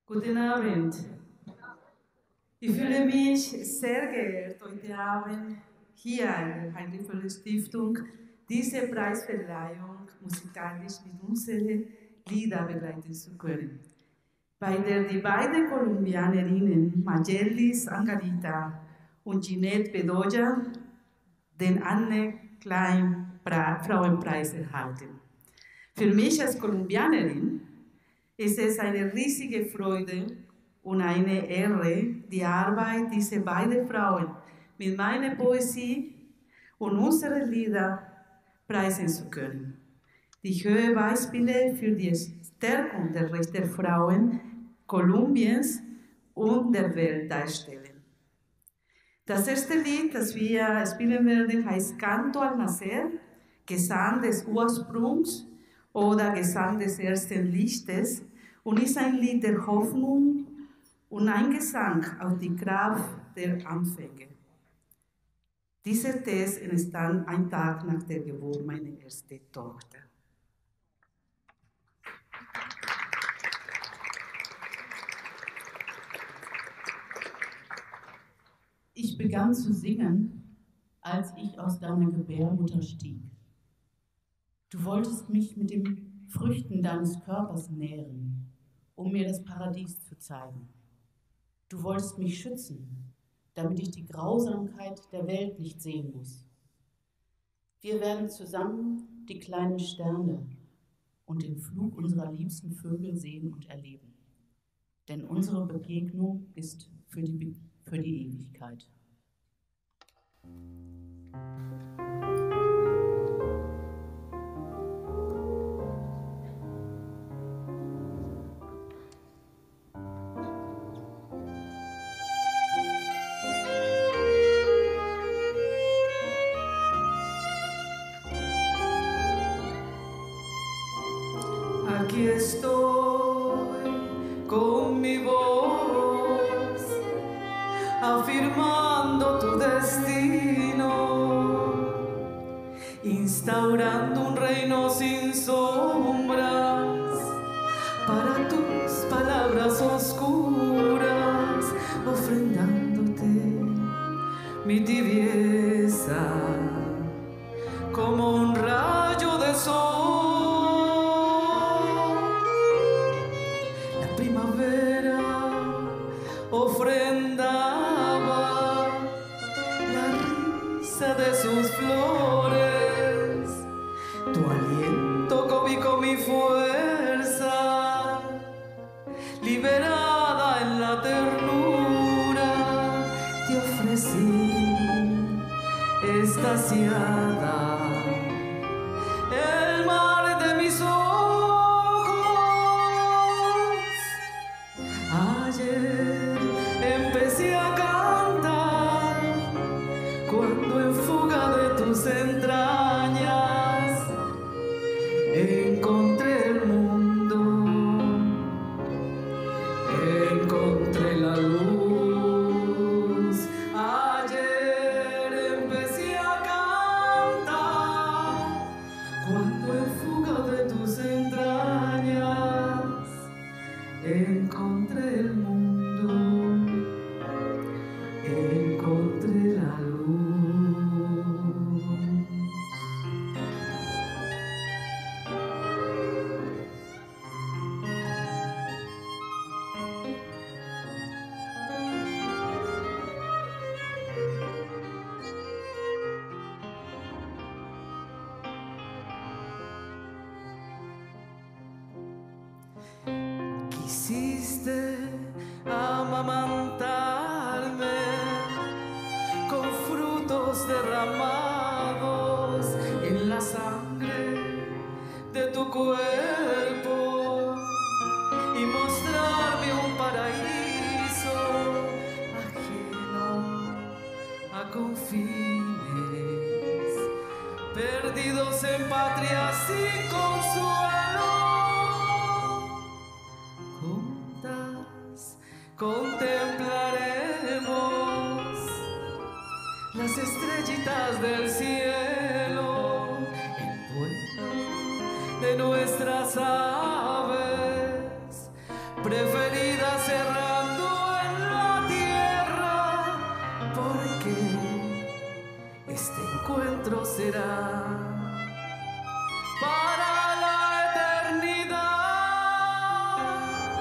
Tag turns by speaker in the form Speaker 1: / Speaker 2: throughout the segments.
Speaker 1: Guten Abend. Ich fühle mich sehr geehrt, heute Abend hier in der Heinrich-Völler-Stiftung diese Preisverleihung musikalisch mit unseren Liedern begleiten zu können, bei der die beiden Kolumbianerinnen Mayelis Angarita und Ginette Bedoya den Anne Klein Frauenpreis erhalten. Für mich als Kolumbianerin ist es eine riesige Freude und eine Ehre, die Arbeit dieser beiden Frauen mit meiner Poesie und unseren Liedern preisen zu können, die hohe Beispiele für die Stärkung der Rechte der Frauen Kolumbiens und der Welt darstellen. Das erste Lied, das wir spielen werden, heißt Canto al Nacer, Gesang des Ursprungs oder Gesang des ersten Lichtes, und ist ein Lied der Hoffnung und ein Gesang auf die Kraft der Anfänge. Dieser Text entstand ein Tag nach der Geburt meiner ersten Tochter.
Speaker 2: Ich begann zu singen, als ich aus deiner Gebärmutter stieg. Du wolltest mich mit den Früchten deines Körpers nähren, um mir das Paradies zu zeigen. Du wolltest mich schützen, damit ich die Grausamkeit der Welt nicht sehen muss. Wir werden zusammen die kleinen Sterne und den Flug unserer liebsten Vögel sehen und erleben. Denn unsere Begegnung ist für die Ewigkeit.
Speaker 1: Aquí estoy con mi voz, afirmando tu destino, instaurando un reino sin sombras para tus palabras oscuras, ofrendándote mi tibieza como un rayo de sol. Ofrendaba la risa de sus flores, tu aliento cobijó mi fuerza, liberada en la ternura, te ofrecí extasiada el mar de mis ojos. Ayer empecé a cantar cuando en fuga de tus entrañas encontré el mundo, encontré la luz. Ayer empecé a cantar cuando en fuga de tus entrañas encontré el mundo, encontré la luz. Quisiste amamantarme con frutos derramados en la sangre de tu cuerpo y mostrarme un paraíso ajeno a confines, perdidos en patrias sin consuelo. Contemplaremos las estrellitas del cielo, el vuelo de nuestras aves, preferida cerrando en la tierra, porque este encuentro será para la eternidad.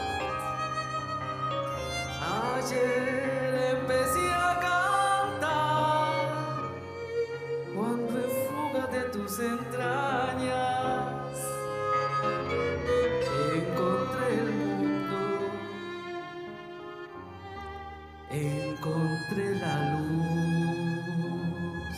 Speaker 1: Ayer empecé a cantar cuando en fuga de tus entrañas encontré el mundo, encontré la luz.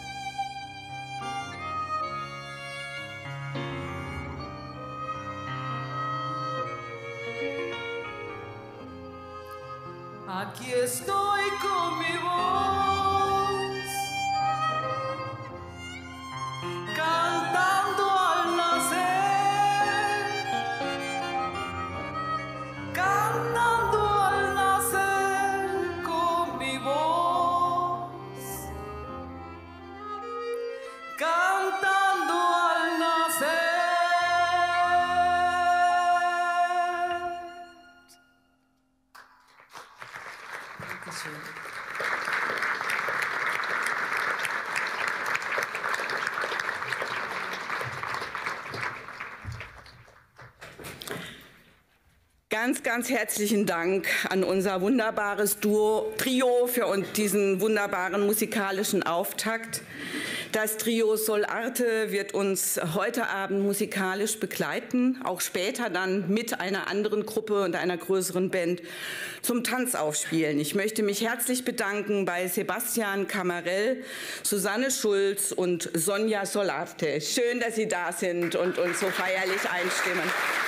Speaker 1: Aquí estoy con mi voz, cantando al nacer, cantando al nacer con mi voz, cantando al nacer.
Speaker 3: Ganz, ganz herzlichen Dank an unser wunderbares Trio für diesen wunderbaren musikalischen Auftakt. Das Trio Sol Arte wird uns heute Abend musikalisch begleiten, auch später dann mit einer anderen Gruppe und einer größeren Band zum Tanz aufspielen. Ich möchte mich herzlich bedanken bei Sebastian Kamarell, Susanne Schulz und Sonja Sol Arte. Schön, dass Sie da sind und uns so feierlich einstimmen.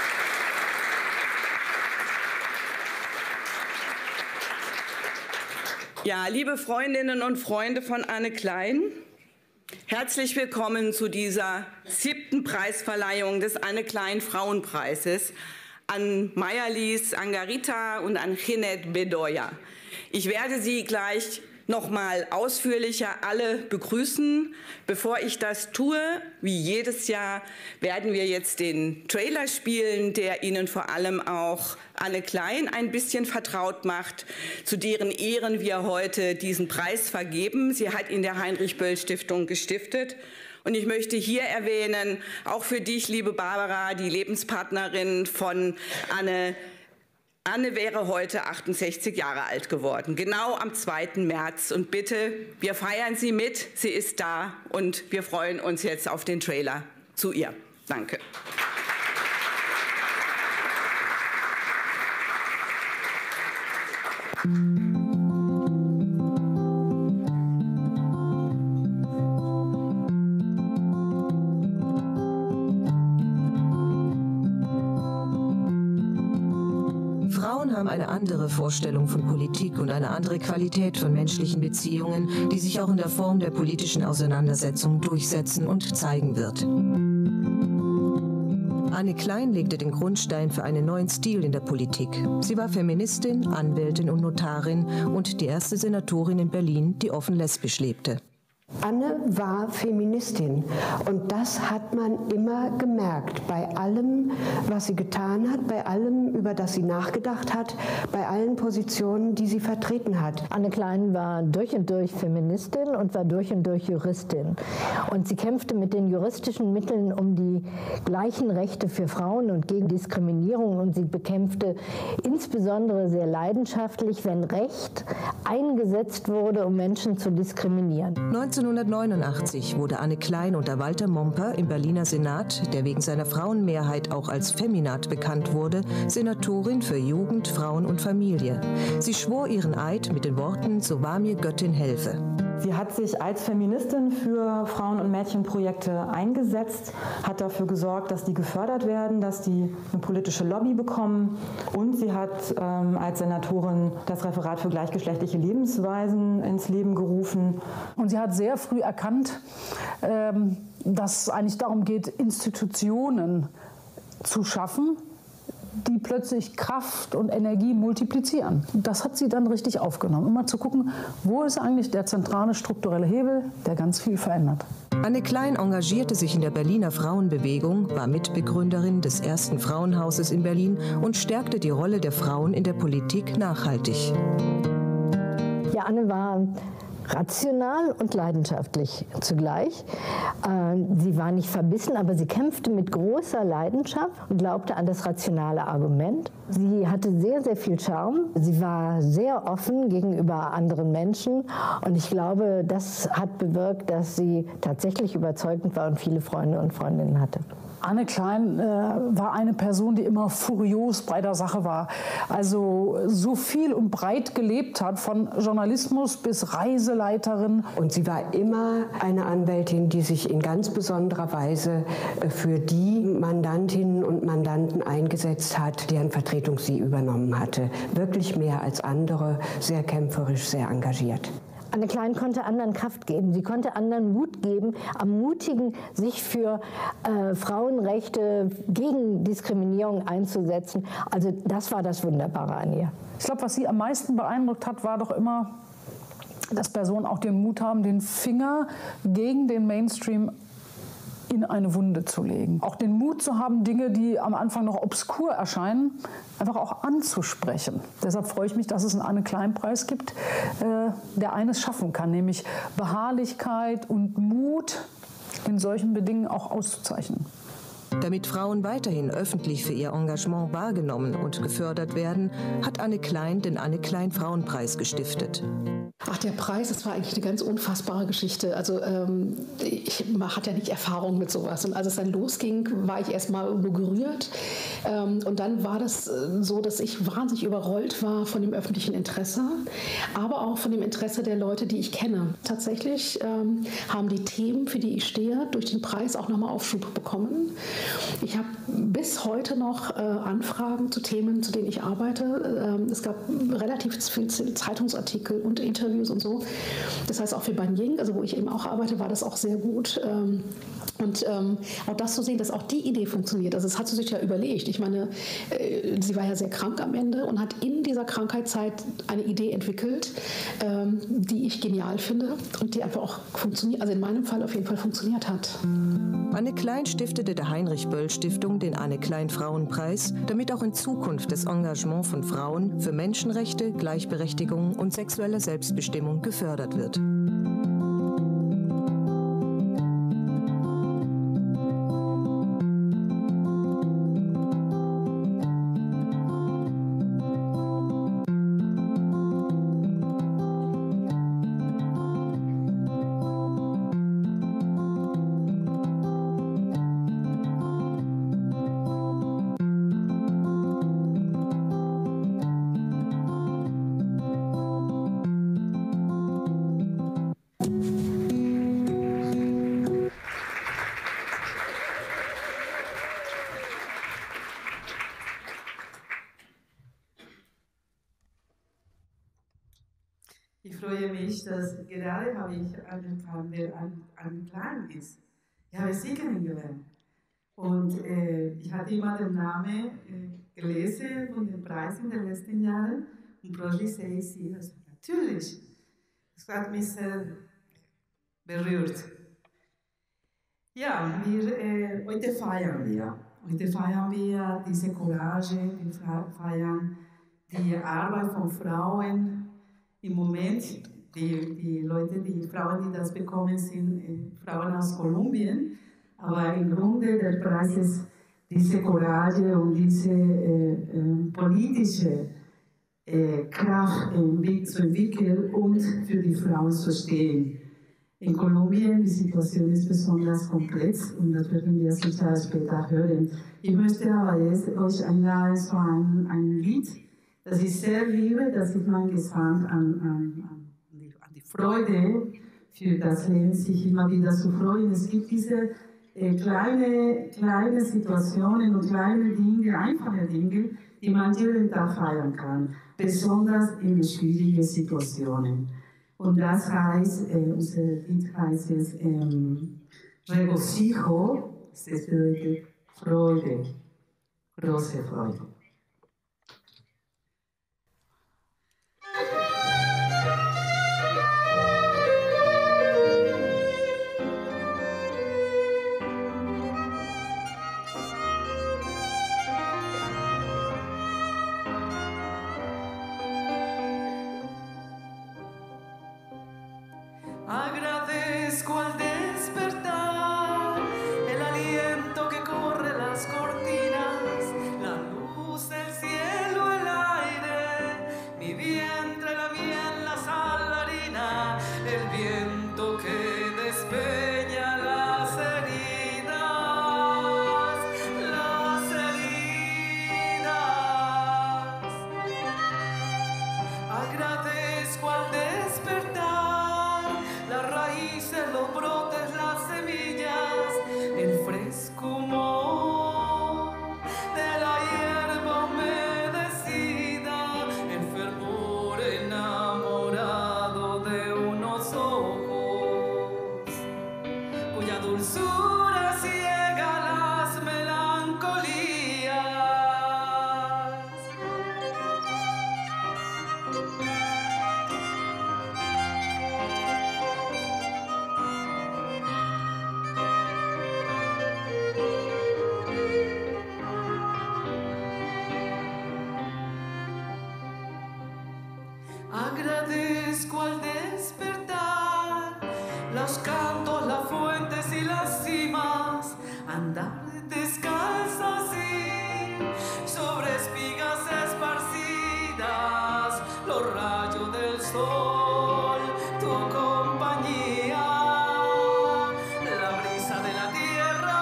Speaker 3: Ja, liebe Freundinnen und Freunde von Anne Klein, herzlich willkommen zu dieser 7. Preisverleihung des Anne Klein Frauenpreises an Mayerlis Angarita und an Jeanette Bedoya. Ich werde Sie gleich noch mal ausführlicher alle begrüßen. Bevor ich das tue, wie jedes Jahr, werden wir jetzt den Trailer spielen, der Ihnen vor allem auch Anne Klein ein bisschen vertraut macht, zu deren Ehren wir heute diesen Preis vergeben. Sie hat ihn der Heinrich-Böll-Stiftung gestiftet. Und ich möchte hier erwähnen, auch für dich, liebe Barbara, die Lebenspartnerin von Anne. Anne wäre heute 68 Jahre alt geworden, genau am 2. März. Und bitte, wir feiern sie mit, sie ist da und wir freuen uns jetzt auf den Trailer zu ihr. Danke.
Speaker 4: Frauen haben eine andere Vorstellung von Politik und eine andere Qualität von menschlichen Beziehungen, die sich auch in der Form der politischen Auseinandersetzung durchsetzen und zeigen wird. Anne Klein legte den Grundstein für einen neuen Stil in der Politik. Sie war Feministin, Anwältin und Notarin und die erste Senatorin in Berlin, die offen lesbisch lebte.
Speaker 5: Anne war Feministin und das hat man immer gemerkt, bei allem, was sie getan hat, bei allem, über das sie nachgedacht hat, bei allen Positionen, die sie vertreten hat.
Speaker 6: Anne Klein war durch und durch Feministin und war durch und durch Juristin. Und sie kämpfte mit den juristischen Mitteln um die gleichen Rechte für Frauen und gegen Diskriminierung. Und sie bekämpfte insbesondere sehr leidenschaftlich, wenn Recht eingesetzt wurde, um Menschen zu diskriminieren.
Speaker 4: 1989 wurde Anne Klein unter Walter Momper im Berliner Senat, der wegen seiner Frauenmehrheit auch als Feminat bekannt wurde, Senatorin für Jugend, Frauen und Familie. Sie schwor ihren Eid mit den Worten: "So wahr mir Göttin helfe."
Speaker 7: Sie hat sich als Feministin für Frauen- und Mädchenprojekte eingesetzt, hat dafür gesorgt, dass die gefördert werden, dass die eine politische Lobby bekommen. Und sie hat als Senatorin das Referat für gleichgeschlechtliche Lebensweisen ins Leben gerufen.
Speaker 8: Und sie hat sehr früh erkannt, dass es eigentlich darum geht, Institutionen zu schaffen, die plötzlich Kraft und Energie multiplizieren. Das hat sie dann richtig aufgenommen, um mal zu gucken, wo ist eigentlich der zentrale strukturelle Hebel, der ganz viel verändert.
Speaker 4: Anne Klein engagierte sich in der Berliner Frauenbewegung, war Mitbegründerin des ersten Frauenhauses in Berlin und stärkte die Rolle der Frauen in der Politik nachhaltig.
Speaker 6: Ja, Anne war rational und leidenschaftlich zugleich. Sie war nicht verbissen, aber sie kämpfte mit großer Leidenschaft und glaubte an das rationale Argument. Sie hatte sehr, sehr viel Charme. Sie war sehr offen gegenüber anderen Menschen und ich glaube, das hat bewirkt, dass sie tatsächlich überzeugend war und viele Freunde und Freundinnen hatte.
Speaker 8: Anne Klein war eine Person, die immer furios bei der Sache war. Also so viel und breit gelebt hat, von Journalismus bis Reiseleiterin.
Speaker 5: Und sie war immer eine Anwältin, die sich in ganz besonderer Weise für die Mandantinnen und Mandanten eingesetzt hat, deren Vertretung sie übernommen hatte. Wirklich mehr als andere, sehr kämpferisch, sehr engagiert.
Speaker 6: Anne Klein konnte anderen Kraft geben. Sie konnte anderen Mut geben, ermutigen, sich für Frauenrechte, gegen Diskriminierung einzusetzen. Also das war das Wunderbare an ihr.
Speaker 8: Ich glaube, was sie am meisten beeindruckt hat, war doch immer, dass Personen auch den Mut haben, den Finger gegen den Mainstream in eine Wunde zu legen. Auch den Mut zu haben, Dinge, die am Anfang noch obskur erscheinen, einfach auch anzusprechen. Deshalb freue ich mich, dass es einen Anne-Klein-Preis gibt, der eines schaffen kann, nämlich Beharrlichkeit und Mut in solchen Bedingungen auch auszuzeichnen.
Speaker 4: Damit Frauen weiterhin öffentlich für ihr Engagement wahrgenommen und gefördert werden, hat Anne Klein den Anne-Klein-Frauenpreis gestiftet.
Speaker 9: Ach, der Preis, das war eigentlich eine ganz unfassbare Geschichte. Also man hat ja nicht Erfahrung mit sowas. Und als es dann losging, war ich erst mal nur gerührt. Und dann war das so, dass ich wahnsinnig überrollt war von dem öffentlichen Interesse, aber auch von dem Interesse der Leute, die ich kenne. Tatsächlich haben die Themen, für die ich stehe, durch den Preis auch nochmal Aufschub bekommen. Ich habe bis heute noch Anfragen zu Themen, zu denen ich arbeite. Es gab relativ viele Zeitungsartikel und Interviews und so. Das heißt, auch für Ban Ying, also wo ich eben auch arbeite, war das auch sehr gut. Und auch das zu sehen, dass auch die Idee funktioniert. Also das hat sie sich ja überlegt. Ich meine, sie war ja sehr krank am Ende und hat in dieser Krankheitszeit eine Idee entwickelt, die ich genial finde und die einfach auch funktioniert, also in meinem Fall auf jeden Fall funktioniert hat.
Speaker 4: Anne Klein stiftete der Heinrich-Böll-Stiftung den Anne-Klein-Frauenpreis, damit auch in Zukunft das Engagement von Frauen für Menschenrechte, Gleichberechtigung und sexuelle Selbstbestimmung gefördert wird.
Speaker 1: Ich freue mich, dass gerade habe ich anerkannt, wer Anne Klein ist. Ich habe sie kennengelernt. Und ich hatte immer den Namen gelesen von den Preisen in den letzten Jahren und plötzlich sehe ich sie. Also, natürlich, das hat mich sehr berührt. Ja, heute feiern wir. Heute feiern wir diese Courage, wir feiern die Arbeit von Frauen. Im Moment, die Frauen, die das bekommen, sind Frauen aus Kolumbien. Aber im Grunde der Preis ist diese Courage und diese politische Kraft zu entwickeln und für die Frauen zu stehen. In Kolumbien die Situation ist besonders komplex und das werden wir sicher später hören. Ich möchte aber jetzt euch einladen zu ein Lied, das ich sehr liebe, das ist mein Gesang an die Freude für das Leben, sich immer wieder zu freuen. Es gibt diese kleine Situationen und kleine Dinge, einfache Dinge, die man jeden Tag feiern kann, besonders in schwierigen Situationen. Und das heißt, unser Lied heißt es Regocijo, das bedeutet Freude, große Freude. agradezco al despertar el aliento que corre las cortinas, la luz del cielo, el aire, mi vientre, la miel, la sal, la harina, el viento que despeña las heridas, las heridas. Agradezco al despertar las raíces, los brotes, las semillas, el fresco humor de la hierba humedecida, el fervor enamorado de unos ojos cuya dulzura ciega las melancolías. Agradezco al despertar los cantos, las fuentes y las cimas, andar descalzo así sobre espigas esparcidas, los rayos del sol, tu compañía, la brisa de la tierra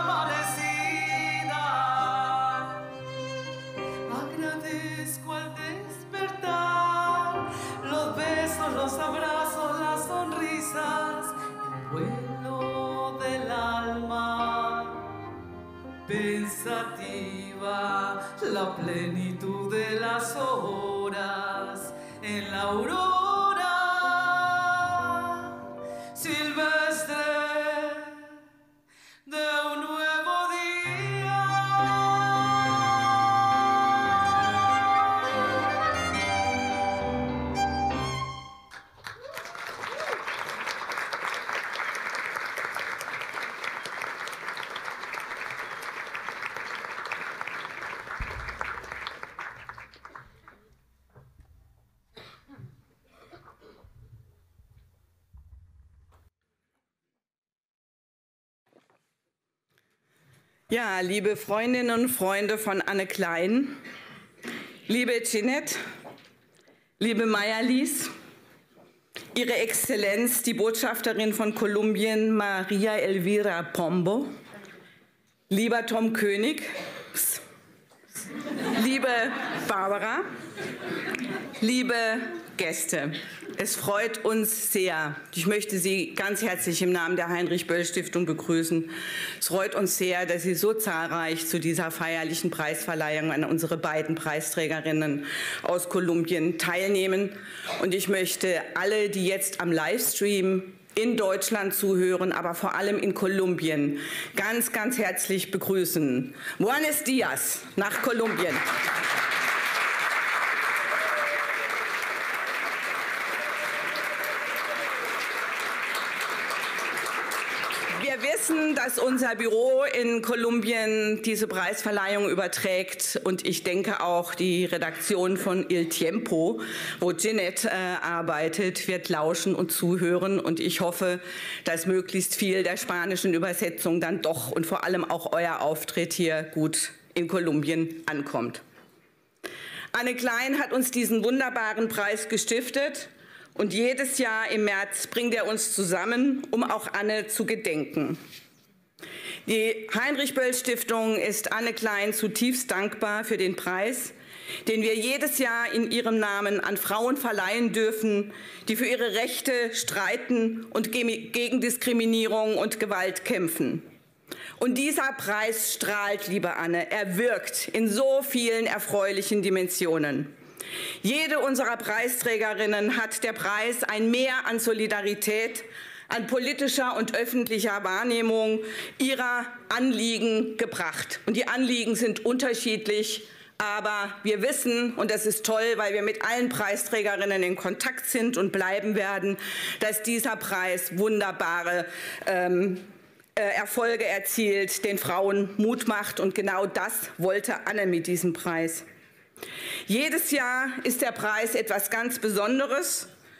Speaker 1: amanecida. Agradezco al despertar los besos, los abrazos, las sonrisas, el vuelo del alma pensativa, la plenitud de las horas en la aurora silvestre de un nuevo día.
Speaker 3: Ja, liebe Freundinnen und Freunde von Anne Klein, liebe Jeanette, liebe Maya-Lies, Ihre Exzellenz, die Botschafterin von Kolumbien, Maria Elvira Pombo, lieber Tom König, liebe Barbara, liebe Gäste. Es freut uns sehr. Ich möchte Sie ganz herzlich im Namen der Heinrich-Böll-Stiftung begrüßen. Es freut uns sehr, dass Sie so zahlreich zu dieser feierlichen Preisverleihung an unsere beiden Preisträgerinnen aus Kolumbien teilnehmen. Und ich möchte alle, die jetzt am Livestream in Deutschland zuhören, aber vor allem in Kolumbien, ganz, ganz herzlich begrüßen. Buenos días nach Kolumbien. Wir wissen, dass unser Büro in Kolumbien diese Preisverleihung überträgt und ich denke auch die Redaktion von Il Tiempo, wo Jeanette arbeitet, wird lauschen und zuhören und ich hoffe, dass möglichst viel der spanischen Übersetzung dann doch und vor allem auch euer Auftritt hier gut in Kolumbien ankommt. Anne Klein hat uns diesen wunderbaren Preis gestiftet. Und jedes Jahr im März bringt er uns zusammen, um auch Anne zu gedenken. Die Heinrich-Böll-Stiftung ist Anne Klein zutiefst dankbar für den Preis, den wir jedes Jahr in ihrem Namen an Frauen verleihen dürfen, die für ihre Rechte streiten und gegen Diskriminierung und Gewalt kämpfen. Und dieser Preis strahlt, liebe Anne, er wirkt in so vielen erfreulichen Dimensionen. Jede unserer Preisträgerinnen hat der Preis ein Mehr an Solidarität, an politischer und öffentlicher Wahrnehmung ihrer Anliegen gebracht. Und die Anliegen sind unterschiedlich, aber wir wissen, und das ist toll, weil wir mit allen Preisträgerinnen in Kontakt sind und bleiben werden, dass dieser Preis wunderbare Erfolge erzielt, den Frauen Mut macht. Und genau das wollte Anne mit diesem Preis. Jedes Jahr ist der Preis etwas ganz Besonderes.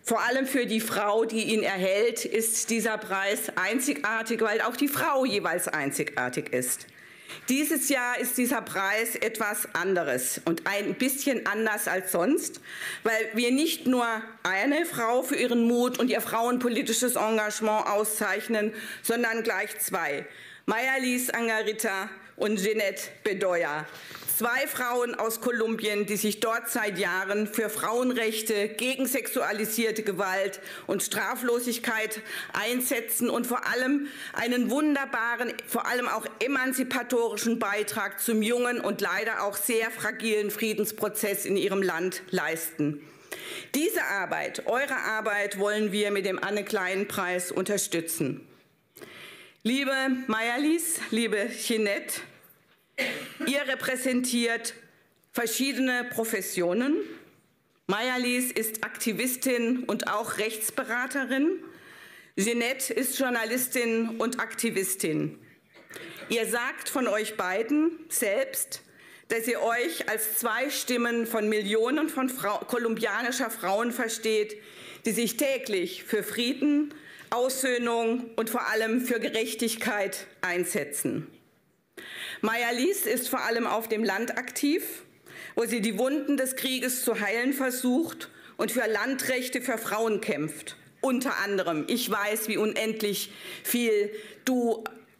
Speaker 3: Vor allem für die Frau, die ihn erhält, ist dieser Preis einzigartig, weil auch die Frau jeweils einzigartig ist. Dieses Jahr ist dieser Preis etwas anderes und ein bisschen anders als sonst, weil wir nicht nur eine Frau für ihren Mut und ihr frauenpolitisches Engagement auszeichnen, sondern gleich zwei. Mayalise Angarita und Jeanette Bedoya. Zwei Frauen aus Kolumbien, die sich dort seit Jahren für Frauenrechte, gegen sexualisierte Gewalt und Straflosigkeit einsetzen und vor allem einen wunderbaren, vor allem auch emanzipatorischen Beitrag zum jungen und leider auch sehr fragilen Friedensprozess in ihrem Land leisten. Diese Arbeit, eure Arbeit, wollen wir mit dem Anne-Klein-Preis unterstützen. Liebe Mayalise, liebe Jeanette, ihr repräsentiert verschiedene Professionen. Mayalise ist Aktivistin und auch Rechtsberaterin. Jeanette ist Journalistin und Aktivistin. Ihr sagt von euch beiden selbst, dass ihr euch als zwei Stimmen von Millionen von kolumbianischer Frauen versteht, die sich täglich für Frieden, Aussöhnung und vor allem für Gerechtigkeit einsetzen. Mayalise ist vor allem auf dem Land aktiv, wo sie die Wunden des Krieges zu heilen versucht und für Landrechte für Frauen kämpft. Unter anderem, ich weiß, wie unendlich viel du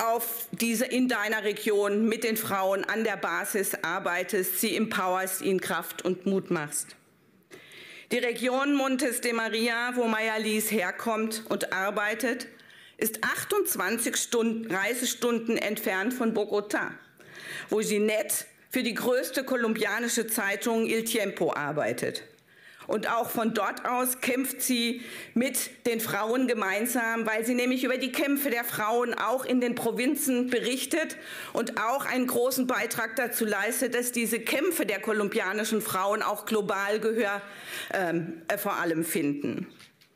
Speaker 3: in deiner Region mit den Frauen an der Basis arbeitest, sie empowerst, ihnen Kraft und Mut machst. Die Region Montes de Maria, wo Mayalise herkommt und arbeitet, ist 28 Reisestunden entfernt von Bogotá, wo Jeanette für die größte kolumbianische Zeitung Il Tiempo arbeitet. Und auch von dort aus kämpft sie mit den Frauen gemeinsam, weil sie nämlich über die Kämpfe der Frauen auch in den Provinzen berichtet und auch einen großen Beitrag dazu leistet, dass diese Kämpfe der kolumbianischen Frauen auch global Gehör vor allem finden.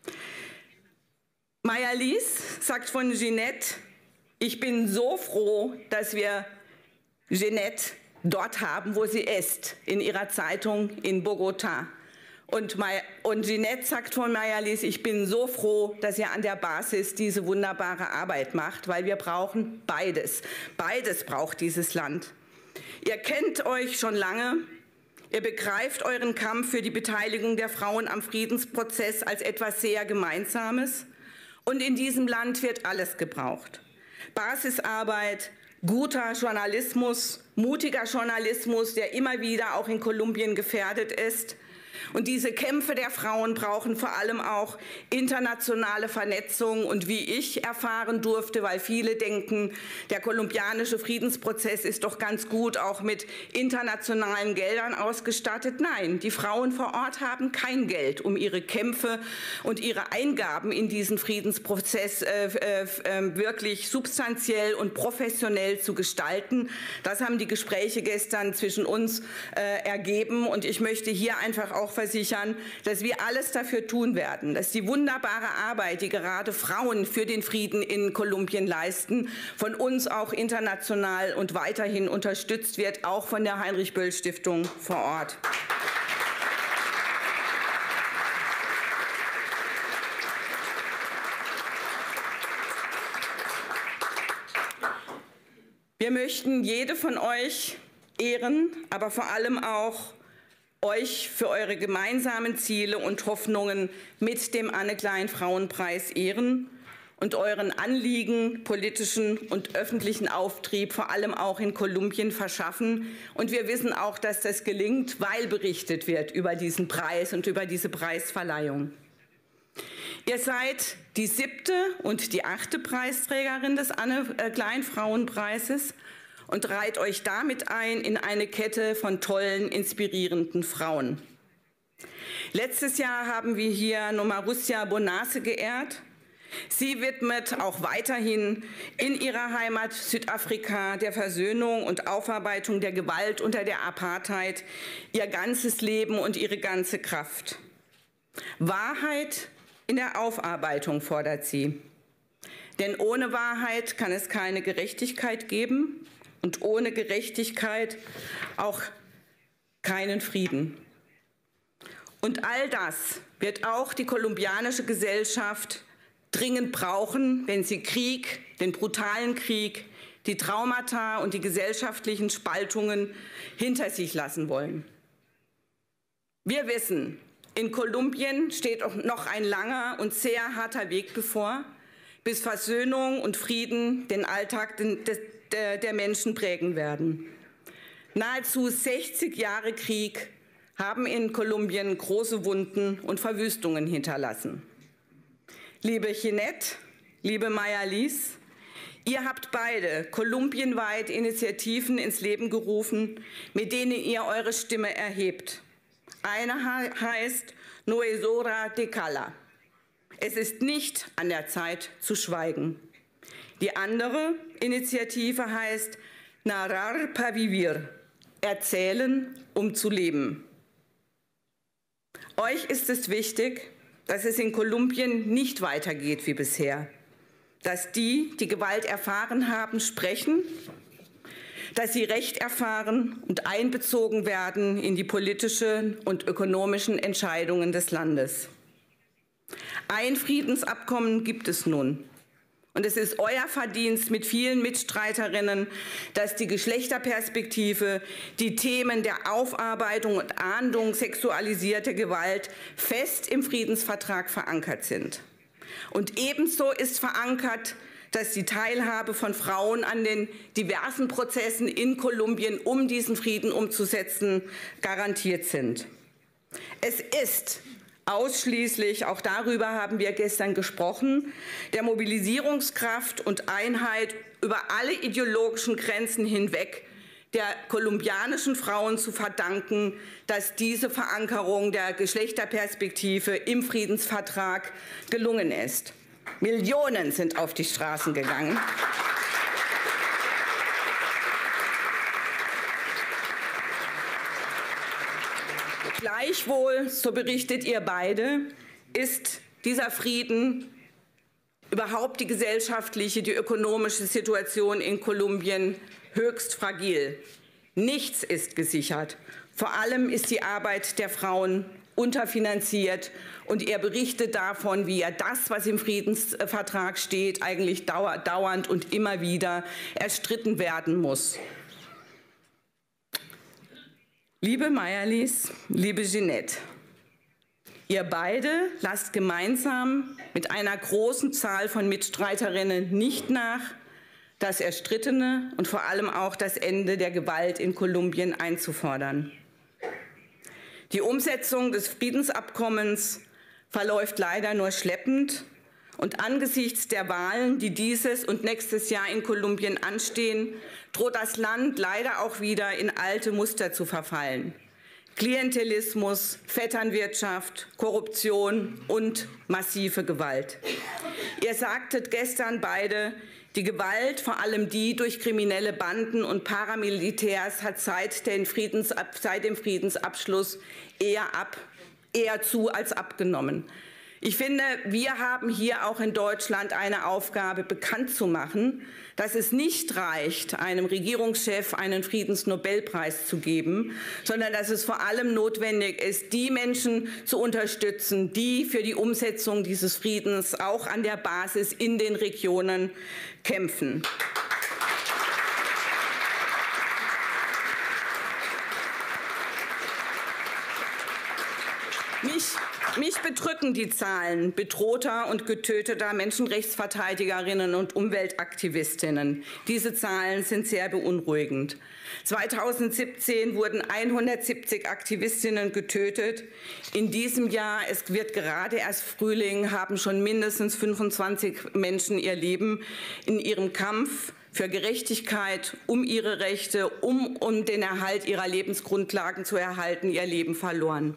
Speaker 3: Mayalise sagt von Jeanette: Ich bin so froh, dass wir Jeanette dort haben, wo sie ist, in ihrer Zeitung in Bogotá. Und Jeanette sagt von Mayalise: Ich bin so froh, dass ihr an der Basis diese wunderbare Arbeit macht, weil wir brauchen beides. Beides braucht dieses Land. Ihr kennt euch schon lange. Ihr begreift euren Kampf für die Beteiligung der Frauen am Friedensprozess als etwas sehr Gemeinsames. Und in diesem Land wird alles gebraucht. Basisarbeit, guter Journalismus, mutiger Journalismus, der immer wieder auch in Kolumbien gefährdet ist. Und diese Kämpfe der Frauen brauchen vor allem auch internationale Vernetzung und wie ich erfahren durfte, weil viele denken, der kolumbianische Friedensprozess ist doch ganz gut auch mit internationalen Geldern ausgestattet. Nein, die Frauen vor Ort haben kein Geld, um ihre Kämpfe und ihre Eingaben in diesen Friedensprozess wirklich substanziell und professionell zu gestalten. Das haben die Gespräche gestern zwischen uns ergeben und ich möchte hier einfach auch versichern, dass wir alles dafür tun werden, dass die wunderbare Arbeit, die gerade Frauen für den Frieden in Kolumbien leisten, von uns auch international und weiterhin unterstützt wird, auch von der Heinrich-Böll-Stiftung vor Ort. Wir möchten jede von euch ehren, aber vor allem auch euch für eure gemeinsamen Ziele und Hoffnungen mit dem Anne-Klein-Frauenpreis ehren und euren Anliegen politischen und öffentlichen Auftrieb vor allem auch in Kolumbien verschaffen. Und wir wissen auch, dass das gelingt, weil berichtet wird über diesen Preis und über diese Preisverleihung. Ihr seid die 7. und die 8. Preisträgerin des Anne-Klein-Frauenpreises und reiht euch damit ein in eine Kette von tollen, inspirierenden Frauen. Letztes Jahr haben wir hier Nomarussia Bonace geehrt. Sie widmet auch weiterhin in ihrer Heimat Südafrika der Versöhnung und Aufarbeitung der Gewalt unter der Apartheid ihr ganzes Leben und ihre ganze Kraft. Wahrheit in der Aufarbeitung fordert sie. Denn ohne Wahrheit kann es keine Gerechtigkeit geben. Und ohne Gerechtigkeit auch keinen Frieden. Und all das wird auch die kolumbianische Gesellschaft dringend brauchen, wenn sie Krieg, den brutalen Krieg, die Traumata und die gesellschaftlichen Spaltungen hinter sich lassen wollen. Wir wissen, in Kolumbien steht auch noch ein langer und sehr harter Weg bevor, bis Versöhnung und Frieden den Alltag der Menschen prägen werden. Nahezu 60 Jahre Krieg haben in Kolumbien große Wunden und Verwüstungen hinterlassen. Liebe Jeanette, liebe Maya-Lise, ihr habt beide kolumbienweit Initiativen ins Leben gerufen, mit denen ihr eure Stimme erhebt. Eine heißt No es hora de callar. Es ist nicht an der Zeit zu schweigen. Die andere Initiative heißt Narrar pa vivir. Erzählen, um zu leben. Euch ist es wichtig, dass es in Kolumbien nicht weitergeht wie bisher. Dass die, die Gewalt erfahren haben, sprechen, dass sie Recht erfahren und einbezogen werden in die politischen und ökonomischen Entscheidungen des Landes. Ein Friedensabkommen gibt es nun. Und es ist euer Verdienst mit vielen Mitstreiterinnen, dass die Geschlechterperspektive, die Themen der Aufarbeitung und Ahndung sexualisierter Gewalt fest im Friedensvertrag verankert sind. Und ebenso ist verankert, dass die Teilhabe von Frauen an den diversen Prozessen in Kolumbien, um diesen Frieden umzusetzen, garantiert sind. Es ist ausschließlich, auch darüber haben wir gestern gesprochen, der Mobilisierungskraft und Einheit über alle ideologischen Grenzen hinweg der kolumbianischen Frauen zu verdanken, dass diese Verankerung der Geschlechterperspektive im Friedensvertrag gelungen ist. Millionen sind auf die Straßen gegangen. Gleichwohl, so berichtet ihr beide, ist dieser Frieden, überhaupt die gesellschaftliche, die ökonomische Situation in Kolumbien höchst fragil. Nichts ist gesichert. Vor allem ist die Arbeit der Frauen unterfinanziert. Und er berichtet davon, wie er das, was im Friedensvertrag steht, eigentlich dauernd und immer wieder erstritten werden muss. Liebe Maya-Lise, liebe Jeanette, ihr beide lasst gemeinsam mit einer großen Zahl von Mitstreiterinnen nicht nach, das Erstrittene und vor allem auch das Ende der Gewalt in Kolumbien einzufordern. Die Umsetzung des Friedensabkommens verläuft leider nur schleppend und angesichts der Wahlen, die dieses und nächstes Jahr in Kolumbien anstehen, droht das Land leider auch wieder in alte Muster zu verfallen. Klientelismus, Vetternwirtschaft, Korruption und massive Gewalt. Ihr sagtet gestern beide, die Gewalt, vor allem die durch kriminelle Banden und Paramilitärs, hat seit dem Friedensabschluss eher zu als abgenommen. Ich finde, wir haben hier auch in Deutschland eine Aufgabe, bekannt zu machen, dass es nicht reicht, einem Regierungschef einen Friedensnobelpreis zu geben, sondern dass es vor allem notwendig ist, die Menschen zu unterstützen, die für die Umsetzung dieses Friedens auch an der Basis in den Regionen kämpfen. Mich bedrücken die Zahlen bedrohter und getöteter Menschenrechtsverteidigerinnen und Umweltaktivistinnen. Diese Zahlen sind sehr beunruhigend. 2017 wurden 170 Aktivistinnen getötet. In diesem Jahr, es wird gerade erst Frühling, haben schon mindestens 25 Menschen ihr Leben in ihrem Kampf für Gerechtigkeit, um ihre Rechte, um den Erhalt ihrer Lebensgrundlagen zu erhalten, ihr Leben verloren.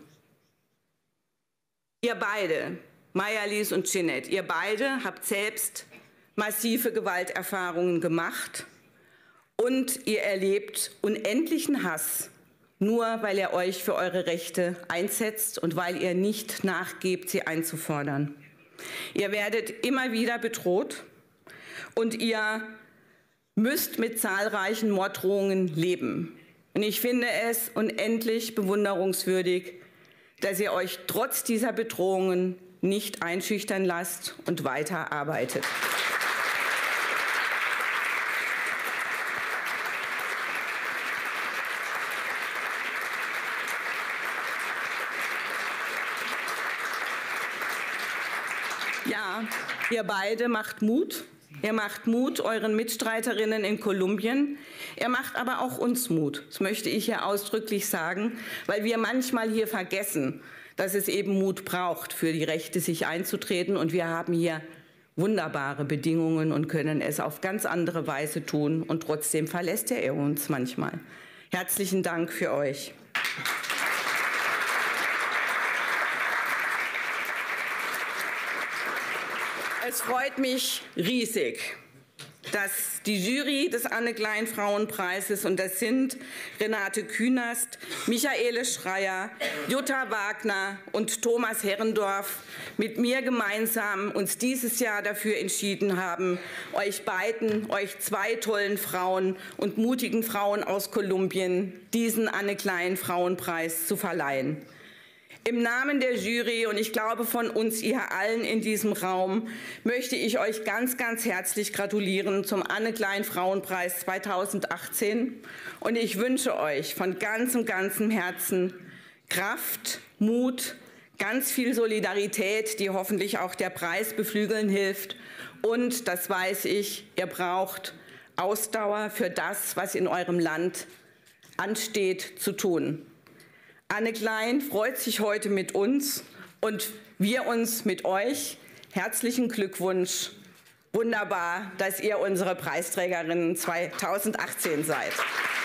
Speaker 3: Ihr beide, Maya-Lise und Jeanette, ihr beide habt selbst massive Gewalterfahrungen gemacht und ihr erlebt unendlichen Hass, nur weil ihr euch für eure Rechte einsetzt und weil ihr nicht nachgebt, sie einzufordern. Ihr werdet immer wieder bedroht und ihr müsst mit zahlreichen Morddrohungen leben. Und ich finde es unendlich bewunderungswürdig, dass ihr euch trotz dieser Bedrohungen nicht einschüchtern lasst und weiter arbeitet. Ja, ihr beide macht Mut. Ihr macht Mut euren Mitstreiterinnen in Kolumbien. Er macht aber auch uns Mut. Das möchte ich hier ausdrücklich sagen, weil wir manchmal hier vergessen, dass es eben Mut braucht, für die Rechte sich einzutreten. Und wir haben hier wunderbare Bedingungen und können es auf ganz andere Weise tun. Und trotzdem verlässt er uns manchmal. Herzlichen Dank für euch. Es freut mich riesig, dass die Jury des Anne-Klein-Frauenpreises, und das sind Renate Künast, Michaele Schreier, Jutta Wagner und Thomas Herrendorf, mit mir gemeinsam uns dieses Jahr dafür entschieden haben, euch zwei tollen Frauen und mutigen Frauen aus Kolumbien diesen Anne-Klein-Frauenpreis zu verleihen. Im Namen der Jury und ich glaube von uns ihr allen in diesem Raum möchte ich euch ganz, ganz herzlich gratulieren zum Anne-Klein-Frauenpreis 2018 und ich wünsche euch von ganzem Herzen Kraft, Mut, ganz viel Solidarität, die hoffentlich auch der Preis beflügeln hilft und, das weiß ich, ihr braucht Ausdauer für das, was in eurem Land ansteht zu tun. Anne Klein freut sich heute mit uns und wir uns mit euch. Herzlichen Glückwunsch. Wunderbar, dass ihr unsere Preisträgerinnen 2018 seid.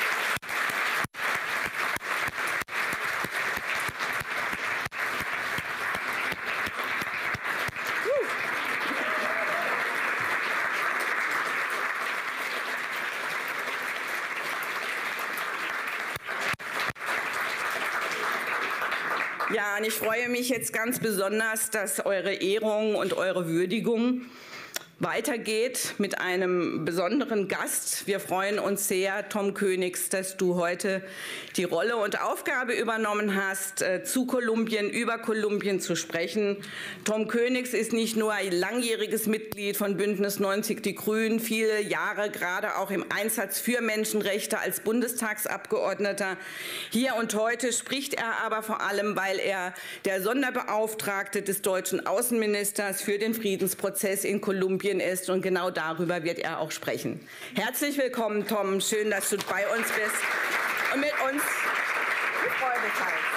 Speaker 3: Ja, und ich freue mich jetzt ganz besonders, dass eure Ehrung und eure Würdigung weitergeht mit einem besonderen Gast. Wir freuen uns sehr, Tom Königs, dass du heute die Rolle und Aufgabe übernommen hast, zu Kolumbien, über Kolumbien zu sprechen. Tom Königs ist nicht nur ein langjähriges Mitglied von Bündnis 90 Die Grünen, viele Jahre gerade auch im Einsatz für Menschenrechte als Bundestagsabgeordneter. Hier und heute spricht er aber vor allem, weil er der Sonderbeauftragte des deutschen Außenministers für den Friedensprozess in Kolumbien ist und genau darüber wird er auch sprechen. Herzlich willkommen, Tom. Schön, dass du bei uns bist und mit uns die Freude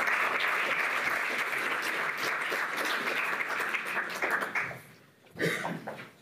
Speaker 3: teilst.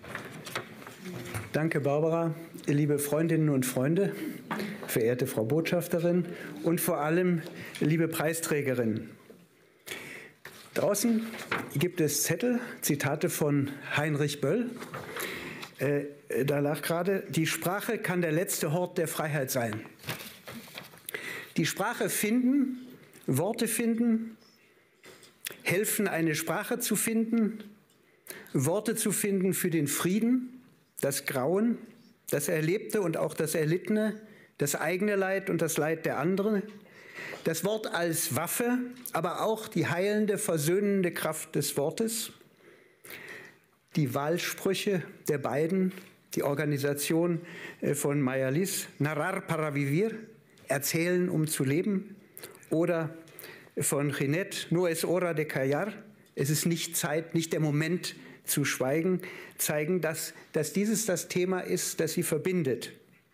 Speaker 10: Danke, Barbara. Liebe Freundinnen und Freunde, verehrte Frau Botschafterin und vor allem liebe Preisträgerin. Draußen gibt es Zettel, Zitate von Heinrich Böll. Da lag gerade, die Sprache kann der letzte Hort der Freiheit sein. Die Sprache finden, Worte finden, helfen, eine Sprache zu finden, Worte zu finden für den Frieden, das Grauen, das Erlebte und auch das Erlittene, das eigene Leid und das Leid der anderen. Das Wort als Waffe, aber auch die heilende, versöhnende Kraft des Wortes. Die Wahlsprüche der beiden, die Organisation von Mayarlis, Narrar para vivir, erzählen, um zu leben, oder von Ginette, No es hora de callar, es ist nicht Zeit, nicht der Moment zu schweigen, zeigen, dass dieses das Thema ist, das sie verbindet.